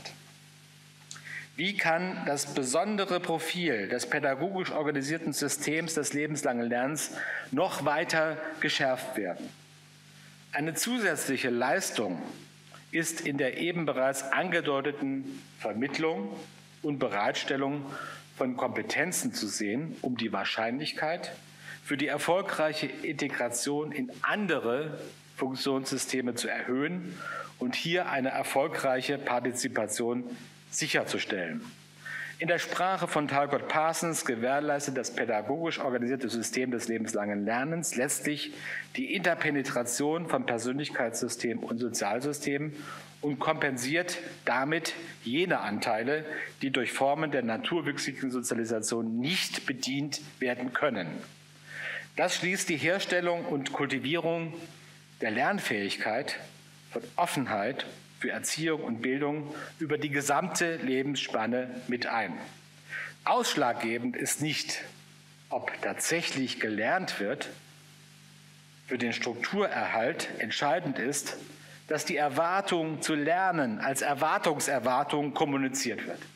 [SPEAKER 1] Wie kann das besondere Profil des pädagogisch organisierten Systems des lebenslangen Lernens noch weiter geschärft werden? Eine zusätzliche Leistung ist in der eben bereits angedeuteten Vermittlung und Bereitstellung von Kompetenzen zu sehen, um die Wahrscheinlichkeit für die erfolgreiche Integration in andere Funktionssysteme zu erhöhen und hier eine erfolgreiche Partizipation sicherzustellen. In der Sprache von Talcott Parsons gewährleistet das pädagogisch organisierte System des lebenslangen Lernens letztlich die Interpenetration von Persönlichkeitssystem und Sozialsystem und kompensiert damit jene Anteile, die durch Formen der naturwüchsigen Sozialisation nicht bedient werden können. Das schließt die Herstellung und Kultivierung der Lernfähigkeit von Offenheit für Erziehung und Bildung über die gesamte Lebensspanne mit ein. Ausschlaggebend ist nicht, ob tatsächlich gelernt wird. Für den Strukturerhalt entscheidend ist, dass die Erwartung zu lernen als Erwartungserwartung kommuniziert wird.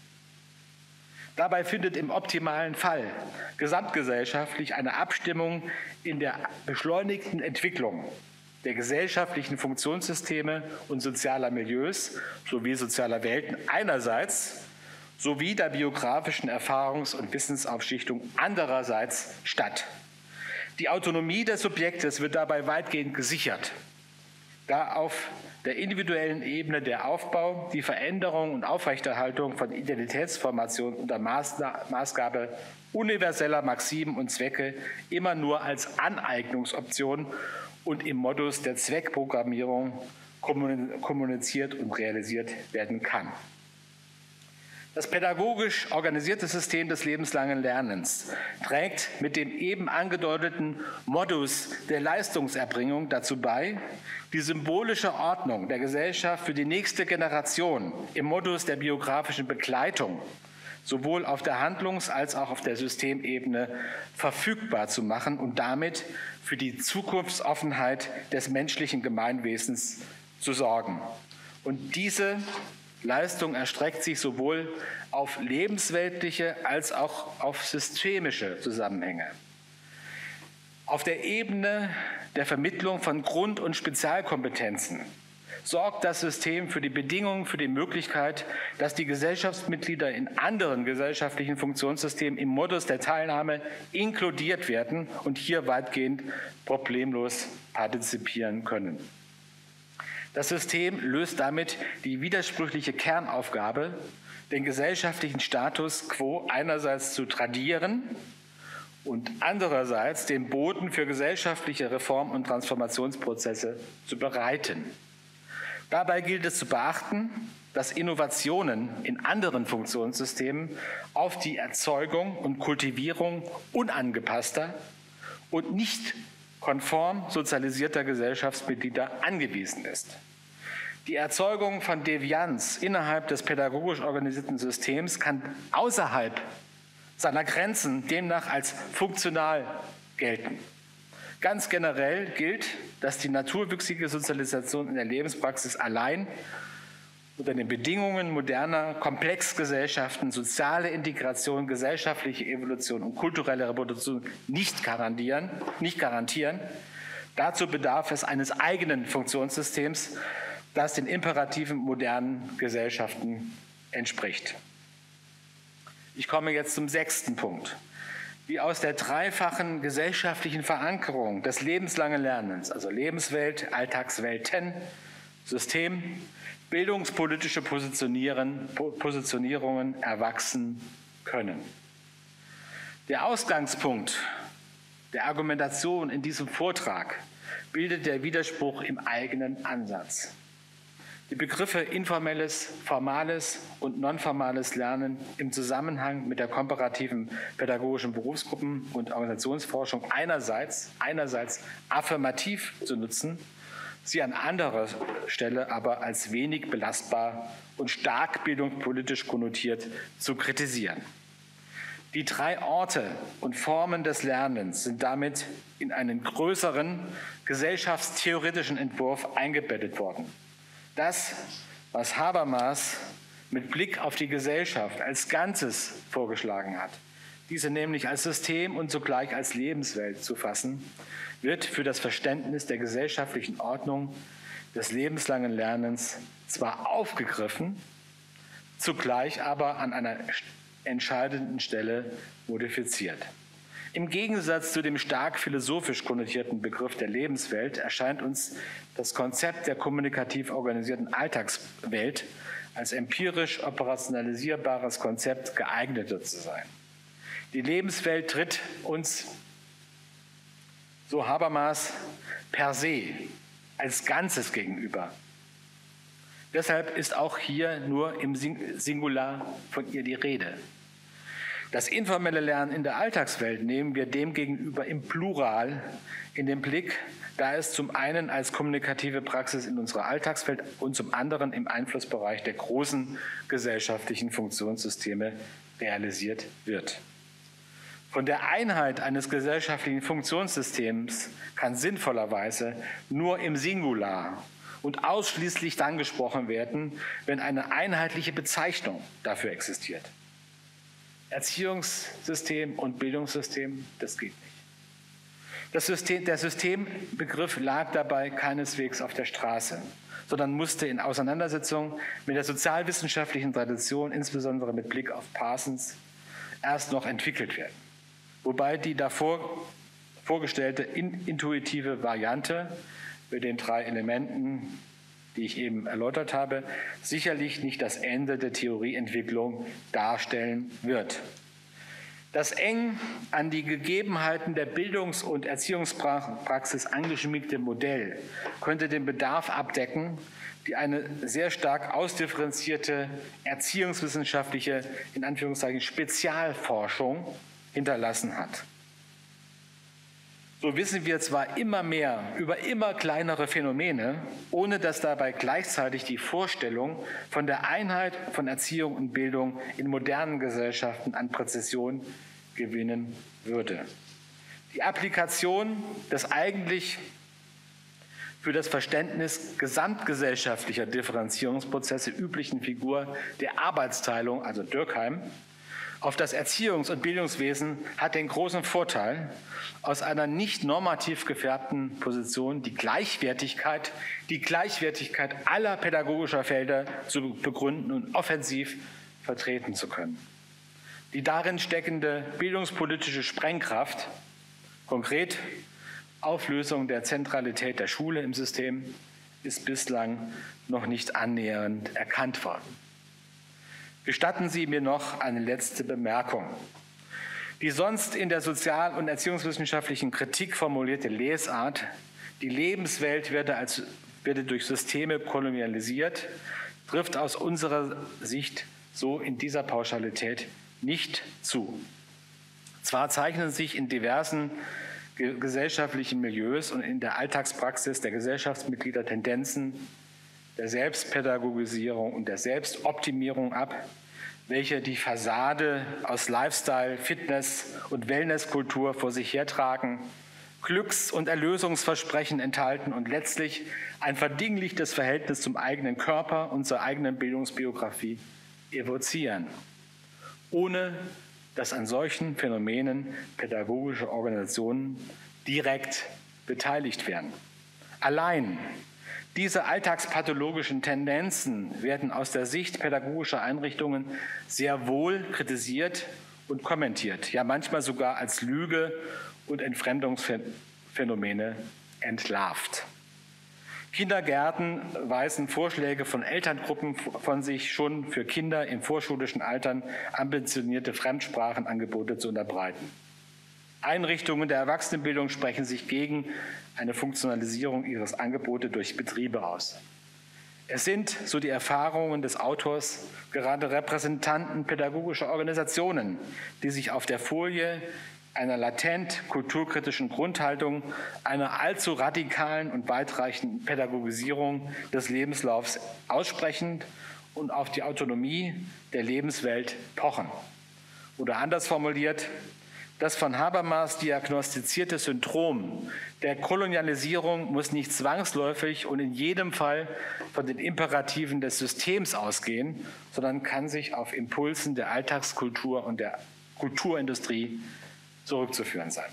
[SPEAKER 1] Dabei findet im optimalen Fall gesamtgesellschaftlich eine Abstimmung in der beschleunigten Entwicklung der gesellschaftlichen Funktionssysteme und sozialer Milieus sowie sozialer Welten einerseits sowie der biografischen Erfahrungs- und Wissensaufschichtung andererseits statt. Die Autonomie des Subjektes wird dabei weitgehend gesichert. da auf der individuellen Ebene der Aufbau, die Veränderung und Aufrechterhaltung von Identitätsformationen unter Maßgabe universeller Maximen und Zwecke immer nur als Aneignungsoption und im Modus der Zweckprogrammierung kommuniziert und realisiert werden kann. Das pädagogisch organisierte System des lebenslangen Lernens trägt mit dem eben angedeuteten Modus der Leistungserbringung dazu bei, die symbolische Ordnung der Gesellschaft für die nächste Generation im Modus der biografischen Begleitung sowohl auf der Handlungs- als auch auf der Systemebene verfügbar zu machen und damit für die Zukunftsoffenheit des menschlichen Gemeinwesens zu sorgen. Und diese Leistung erstreckt sich sowohl auf lebensweltliche als auch auf systemische Zusammenhänge. Auf der Ebene der Vermittlung von Grund- und Spezialkompetenzen sorgt das System für die Bedingungen für die Möglichkeit, dass die Gesellschaftsmitglieder in anderen gesellschaftlichen Funktionssystemen im Modus der Teilnahme inkludiert werden und hier weitgehend problemlos partizipieren können. Das System löst damit die widersprüchliche Kernaufgabe, den gesellschaftlichen Status quo einerseits zu tradieren und andererseits den Boden für gesellschaftliche Reform- und Transformationsprozesse zu bereiten. Dabei gilt es zu beachten, dass Innovationen in anderen Funktionssystemen auf die Erzeugung und Kultivierung unangepasster und nicht konform sozialisierter Gesellschaftsmitglieder angewiesen ist. Die Erzeugung von Devianz innerhalb des pädagogisch organisierten Systems kann außerhalb seiner Grenzen demnach als funktional gelten. Ganz generell gilt, dass die naturwüchsige Sozialisation in der Lebenspraxis allein unter den Bedingungen moderner Komplexgesellschaften soziale Integration, gesellschaftliche Evolution und kulturelle Reproduktion nicht garantieren. Nicht garantieren. Dazu bedarf es eines eigenen Funktionssystems, das den Imperativen modernen Gesellschaften entspricht. Ich komme jetzt zum sechsten Punkt. Wie aus der dreifachen gesellschaftlichen Verankerung des lebenslangen Lernens, also Lebenswelt, Alltagswelten, System, bildungspolitische Positionieren, Positionierungen erwachsen können. Der Ausgangspunkt der Argumentation in diesem Vortrag bildet der Widerspruch im eigenen Ansatz. Die Begriffe informelles, formales und nonformales Lernen im Zusammenhang mit der komparativen pädagogischen Berufsgruppen- und Organisationsforschung einerseits, einerseits affirmativ zu nutzen, sie an anderer Stelle aber als wenig belastbar und stark bildungspolitisch konnotiert zu kritisieren. Die drei Orte und Formen des Lernens sind damit in einen größeren gesellschaftstheoretischen Entwurf eingebettet worden. Das, was Habermas mit Blick auf die Gesellschaft als Ganzes vorgeschlagen hat, diese nämlich als System und zugleich als Lebenswelt zu fassen, wird für das Verständnis der gesellschaftlichen Ordnung des lebenslangen Lernens zwar aufgegriffen, zugleich aber an einer entscheidenden Stelle modifiziert. Im Gegensatz zu dem stark philosophisch konnotierten Begriff der Lebenswelt erscheint uns das Konzept der kommunikativ organisierten Alltagswelt als empirisch operationalisierbares Konzept geeigneter zu sein. Die Lebenswelt tritt uns, so Habermas, per se als Ganzes gegenüber. Deshalb ist auch hier nur im Singular von ihr die Rede. Das informelle Lernen in der Alltagswelt nehmen wir demgegenüber im Plural in den Blick, da es zum einen als kommunikative Praxis in unserer Alltagswelt und zum anderen im Einflussbereich der großen gesellschaftlichen Funktionssysteme realisiert wird. Von der Einheit eines gesellschaftlichen Funktionssystems kann sinnvollerweise nur im Singular und ausschließlich dann gesprochen werden, wenn eine einheitliche Bezeichnung dafür existiert. Erziehungssystem und Bildungssystem, das geht nicht. Das System, der Systembegriff lag dabei keineswegs auf der Straße, sondern musste in Auseinandersetzung mit der sozialwissenschaftlichen Tradition, insbesondere mit Blick auf Parsons, erst noch entwickelt werden. Wobei die davor vorgestellte intuitive Variante mit den drei Elementen, die ich eben erläutert habe, sicherlich nicht das Ende der Theorieentwicklung darstellen wird. Das eng an die Gegebenheiten der Bildungs- und Erziehungspraxis angeschmiegte Modell könnte den Bedarf abdecken, die eine sehr stark ausdifferenzierte erziehungswissenschaftliche, in Anführungszeichen, Spezialforschung hinterlassen hat. So wissen wir zwar immer mehr über immer kleinere Phänomene, ohne dass dabei gleichzeitig die Vorstellung von der Einheit von Erziehung und Bildung in modernen Gesellschaften an Präzision gewinnen würde. Die Applikation des eigentlich für das Verständnis gesamtgesellschaftlicher Differenzierungsprozesse üblichen Figur der Arbeitsteilung, also Durkheim, auf das Erziehungs- und Bildungswesen hat den großen Vorteil, aus einer nicht normativ gefärbten Position die Gleichwertigkeit, die Gleichwertigkeit aller pädagogischer Felder zu begründen und offensiv vertreten zu können. Die darin steckende bildungspolitische Sprengkraft, konkret Auflösung der Zentralität der Schule im System, ist bislang noch nicht annähernd erkannt worden. Gestatten Sie mir noch eine letzte Bemerkung. Die sonst in der sozial- und erziehungswissenschaftlichen Kritik formulierte Lesart, die Lebenswelt werde, als, werde durch Systeme kolonialisiert, trifft aus unserer Sicht so in dieser Pauschalität nicht zu. Zwar zeichnen sich in diversen gesellschaftlichen Milieus und in der Alltagspraxis der Gesellschaftsmitglieder Tendenzen der Selbstpädagogisierung und der Selbstoptimierung ab, welche die Fassade aus Lifestyle, Fitness und Wellnesskultur vor sich hertragen, Glücks- und Erlösungsversprechen enthalten und letztlich ein verdinglichtes Verhältnis zum eigenen Körper und zur eigenen Bildungsbiografie evozieren, ohne dass an solchen Phänomenen pädagogische Organisationen direkt beteiligt werden. Allein diese alltagspathologischen Tendenzen werden aus der Sicht pädagogischer Einrichtungen sehr wohl kritisiert und kommentiert, ja manchmal sogar als Lüge und Entfremdungsphänomene entlarvt. Kindergärten weisen Vorschläge von Elterngruppen von sich, schon für Kinder im vorschulischen Altern ambitionierte Fremdsprachenangebote zu unterbreiten. Einrichtungen der Erwachsenenbildung sprechen sich gegen eine Funktionalisierung ihres Angebotes durch Betriebe aus. Es sind, so die Erfahrungen des Autors, gerade Repräsentanten pädagogischer Organisationen, die sich auf der Folie einer latent kulturkritischen Grundhaltung, einer allzu radikalen und weitreichenden Pädagogisierung des Lebenslaufs aussprechen und auf die Autonomie der Lebenswelt pochen. Oder anders formuliert, das von Habermas diagnostizierte Syndrom der Kolonialisierung muss nicht zwangsläufig und in jedem Fall von den Imperativen des Systems ausgehen, sondern kann sich auf Impulsen der Alltagskultur und der Kulturindustrie zurückzuführen sein.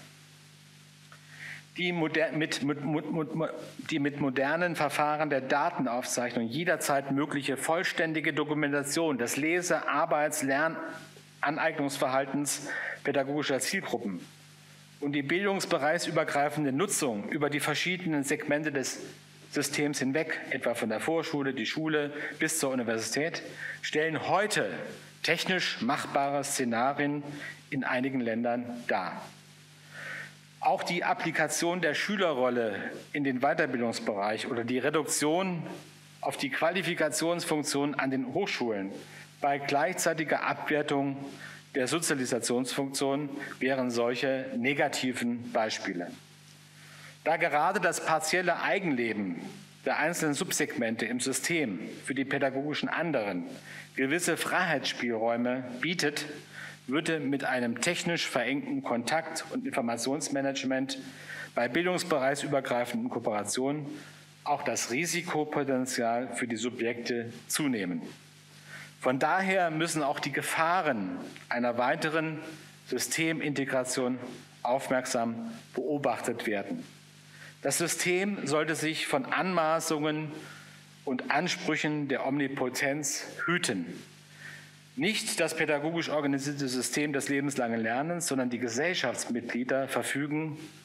[SPEAKER 1] Die, moder mit, mit, mit, die mit modernen Verfahren der Datenaufzeichnung jederzeit mögliche vollständige Dokumentation des Lese-, Arbeits-, Lern-, Aneignungsverhaltens pädagogischer Zielgruppen und die bildungsbereichsübergreifende Nutzung über die verschiedenen Segmente des Systems hinweg, etwa von der Vorschule, die Schule bis zur Universität, stellen heute technisch machbare Szenarien in einigen Ländern dar. Auch die Applikation der Schülerrolle in den Weiterbildungsbereich oder die Reduktion auf die Qualifikationsfunktion an den Hochschulen bei gleichzeitiger Abwertung der Sozialisationsfunktion wären solche negativen Beispiele. Da gerade das partielle Eigenleben der einzelnen Subsegmente im System für die pädagogischen anderen gewisse Freiheitsspielräume bietet, würde mit einem technisch verengten Kontakt- und Informationsmanagement bei bildungsbereichsübergreifenden Kooperationen auch das Risikopotenzial für die Subjekte zunehmen. Von daher müssen auch die Gefahren einer weiteren Systemintegration aufmerksam beobachtet werden. Das System sollte sich von Anmaßungen und Ansprüchen der Omnipotenz hüten. Nicht das pädagogisch organisierte System des lebenslangen Lernens, sondern die Gesellschaftsmitglieder verfügen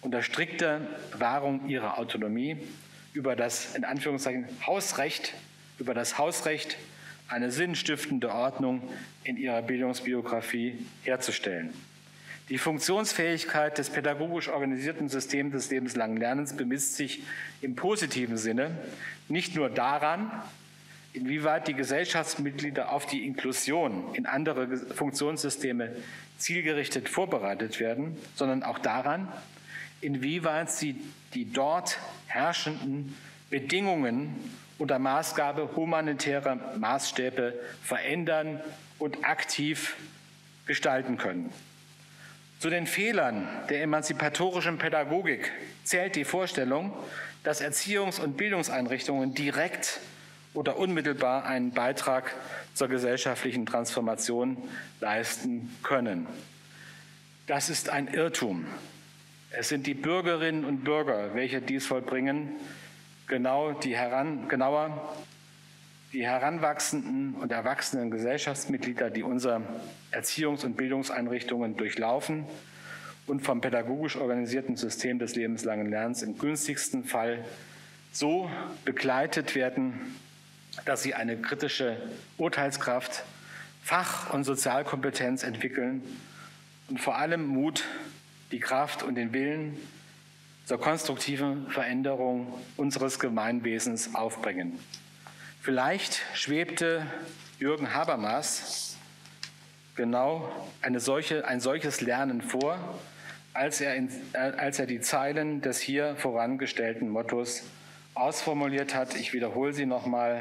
[SPEAKER 1] unter strikter Wahrung ihrer Autonomie über das, in Anführungszeichen, Hausrecht, über das Hausrecht eine sinnstiftende Ordnung in ihrer Bildungsbiografie herzustellen. Die Funktionsfähigkeit des pädagogisch organisierten Systems des lebenslangen Lernens bemisst sich im positiven Sinne nicht nur daran, inwieweit die Gesellschaftsmitglieder auf die Inklusion in andere Funktionssysteme zielgerichtet vorbereitet werden, sondern auch daran, inwieweit sie die dort herrschenden Bedingungen unter Maßgabe humanitärer Maßstäbe verändern und aktiv gestalten können. Zu den Fehlern der emanzipatorischen Pädagogik zählt die Vorstellung, dass Erziehungs- und Bildungseinrichtungen direkt oder unmittelbar einen Beitrag zur gesellschaftlichen Transformation leisten können. Das ist ein Irrtum. Es sind die Bürgerinnen und Bürger, welche dies vollbringen, genau die heran, genauer die heranwachsenden und erwachsenen Gesellschaftsmitglieder, die unsere Erziehungs- und Bildungseinrichtungen durchlaufen und vom pädagogisch organisierten System des lebenslangen Lernens im günstigsten Fall so begleitet werden, dass sie eine kritische Urteilskraft, Fach- und Sozialkompetenz entwickeln und vor allem Mut, die Kraft und den Willen zur konstruktiven Veränderung unseres Gemeinwesens aufbringen. Vielleicht schwebte Jürgen Habermas genau eine solche, ein solches Lernen vor, als er, in, als er die Zeilen des hier vorangestellten Mottos ausformuliert hat. Ich wiederhole sie nochmal.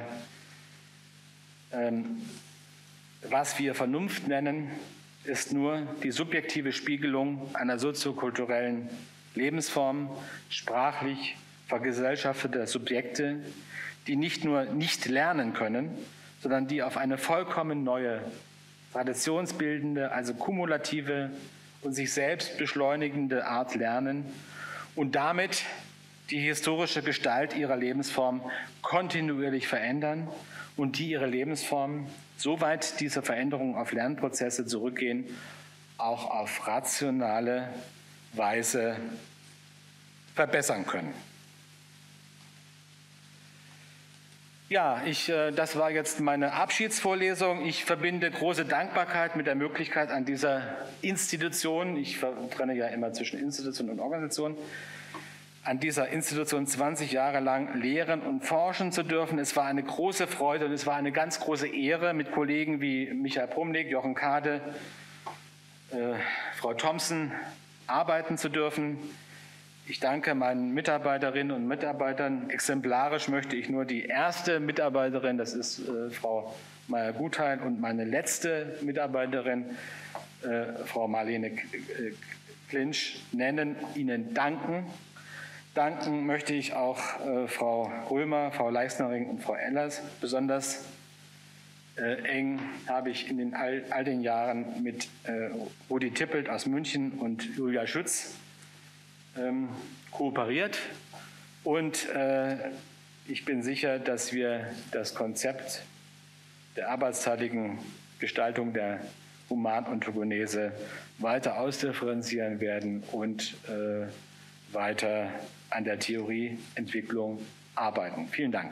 [SPEAKER 1] Ähm, was wir Vernunft nennen, ist nur die subjektive Spiegelung einer soziokulturellen Lebensform, sprachlich vergesellschafteter Subjekte, die nicht nur nicht lernen können, sondern die auf eine vollkommen neue, traditionsbildende, also kumulative und sich selbst beschleunigende Art lernen und damit die historische Gestalt ihrer Lebensform kontinuierlich verändern und die ihre Lebensform, soweit diese Veränderungen auf Lernprozesse zurückgehen, auch auf rationale Weise verbessern können. Ja, ich, das war jetzt meine Abschiedsvorlesung. Ich verbinde große Dankbarkeit mit der Möglichkeit an dieser Institution, ich trenne ja immer zwischen Institution und Organisation, an dieser Institution zwanzig Jahre lang lehren und forschen zu dürfen. Es war eine große Freude und es war eine ganz große Ehre, mit Kollegen wie Michael Prumlik, Jochen Kade, äh, Frau Thompson arbeiten zu dürfen. Ich danke meinen Mitarbeiterinnen und Mitarbeitern. Exemplarisch möchte ich nur die erste Mitarbeiterin, das ist äh, Frau Meyer-Gutheil, und meine letzte Mitarbeiterin, äh, Frau Marlene Klinsch, nennen, Ihnen danken. Danken möchte ich auch äh, Frau Römer, Frau Leisnering und Frau Ellers. Besonders äh, eng habe ich in den all, all den Jahren mit äh, Rudi Tippelt aus München und Julia Schütz ähm, kooperiert. Und äh, ich bin sicher, dass wir das Konzept der arbeitsteiligen Gestaltung der Humanontogenese weiter ausdifferenzieren werden und äh, weiter an der Theorieentwicklung arbeiten. Vielen Dank.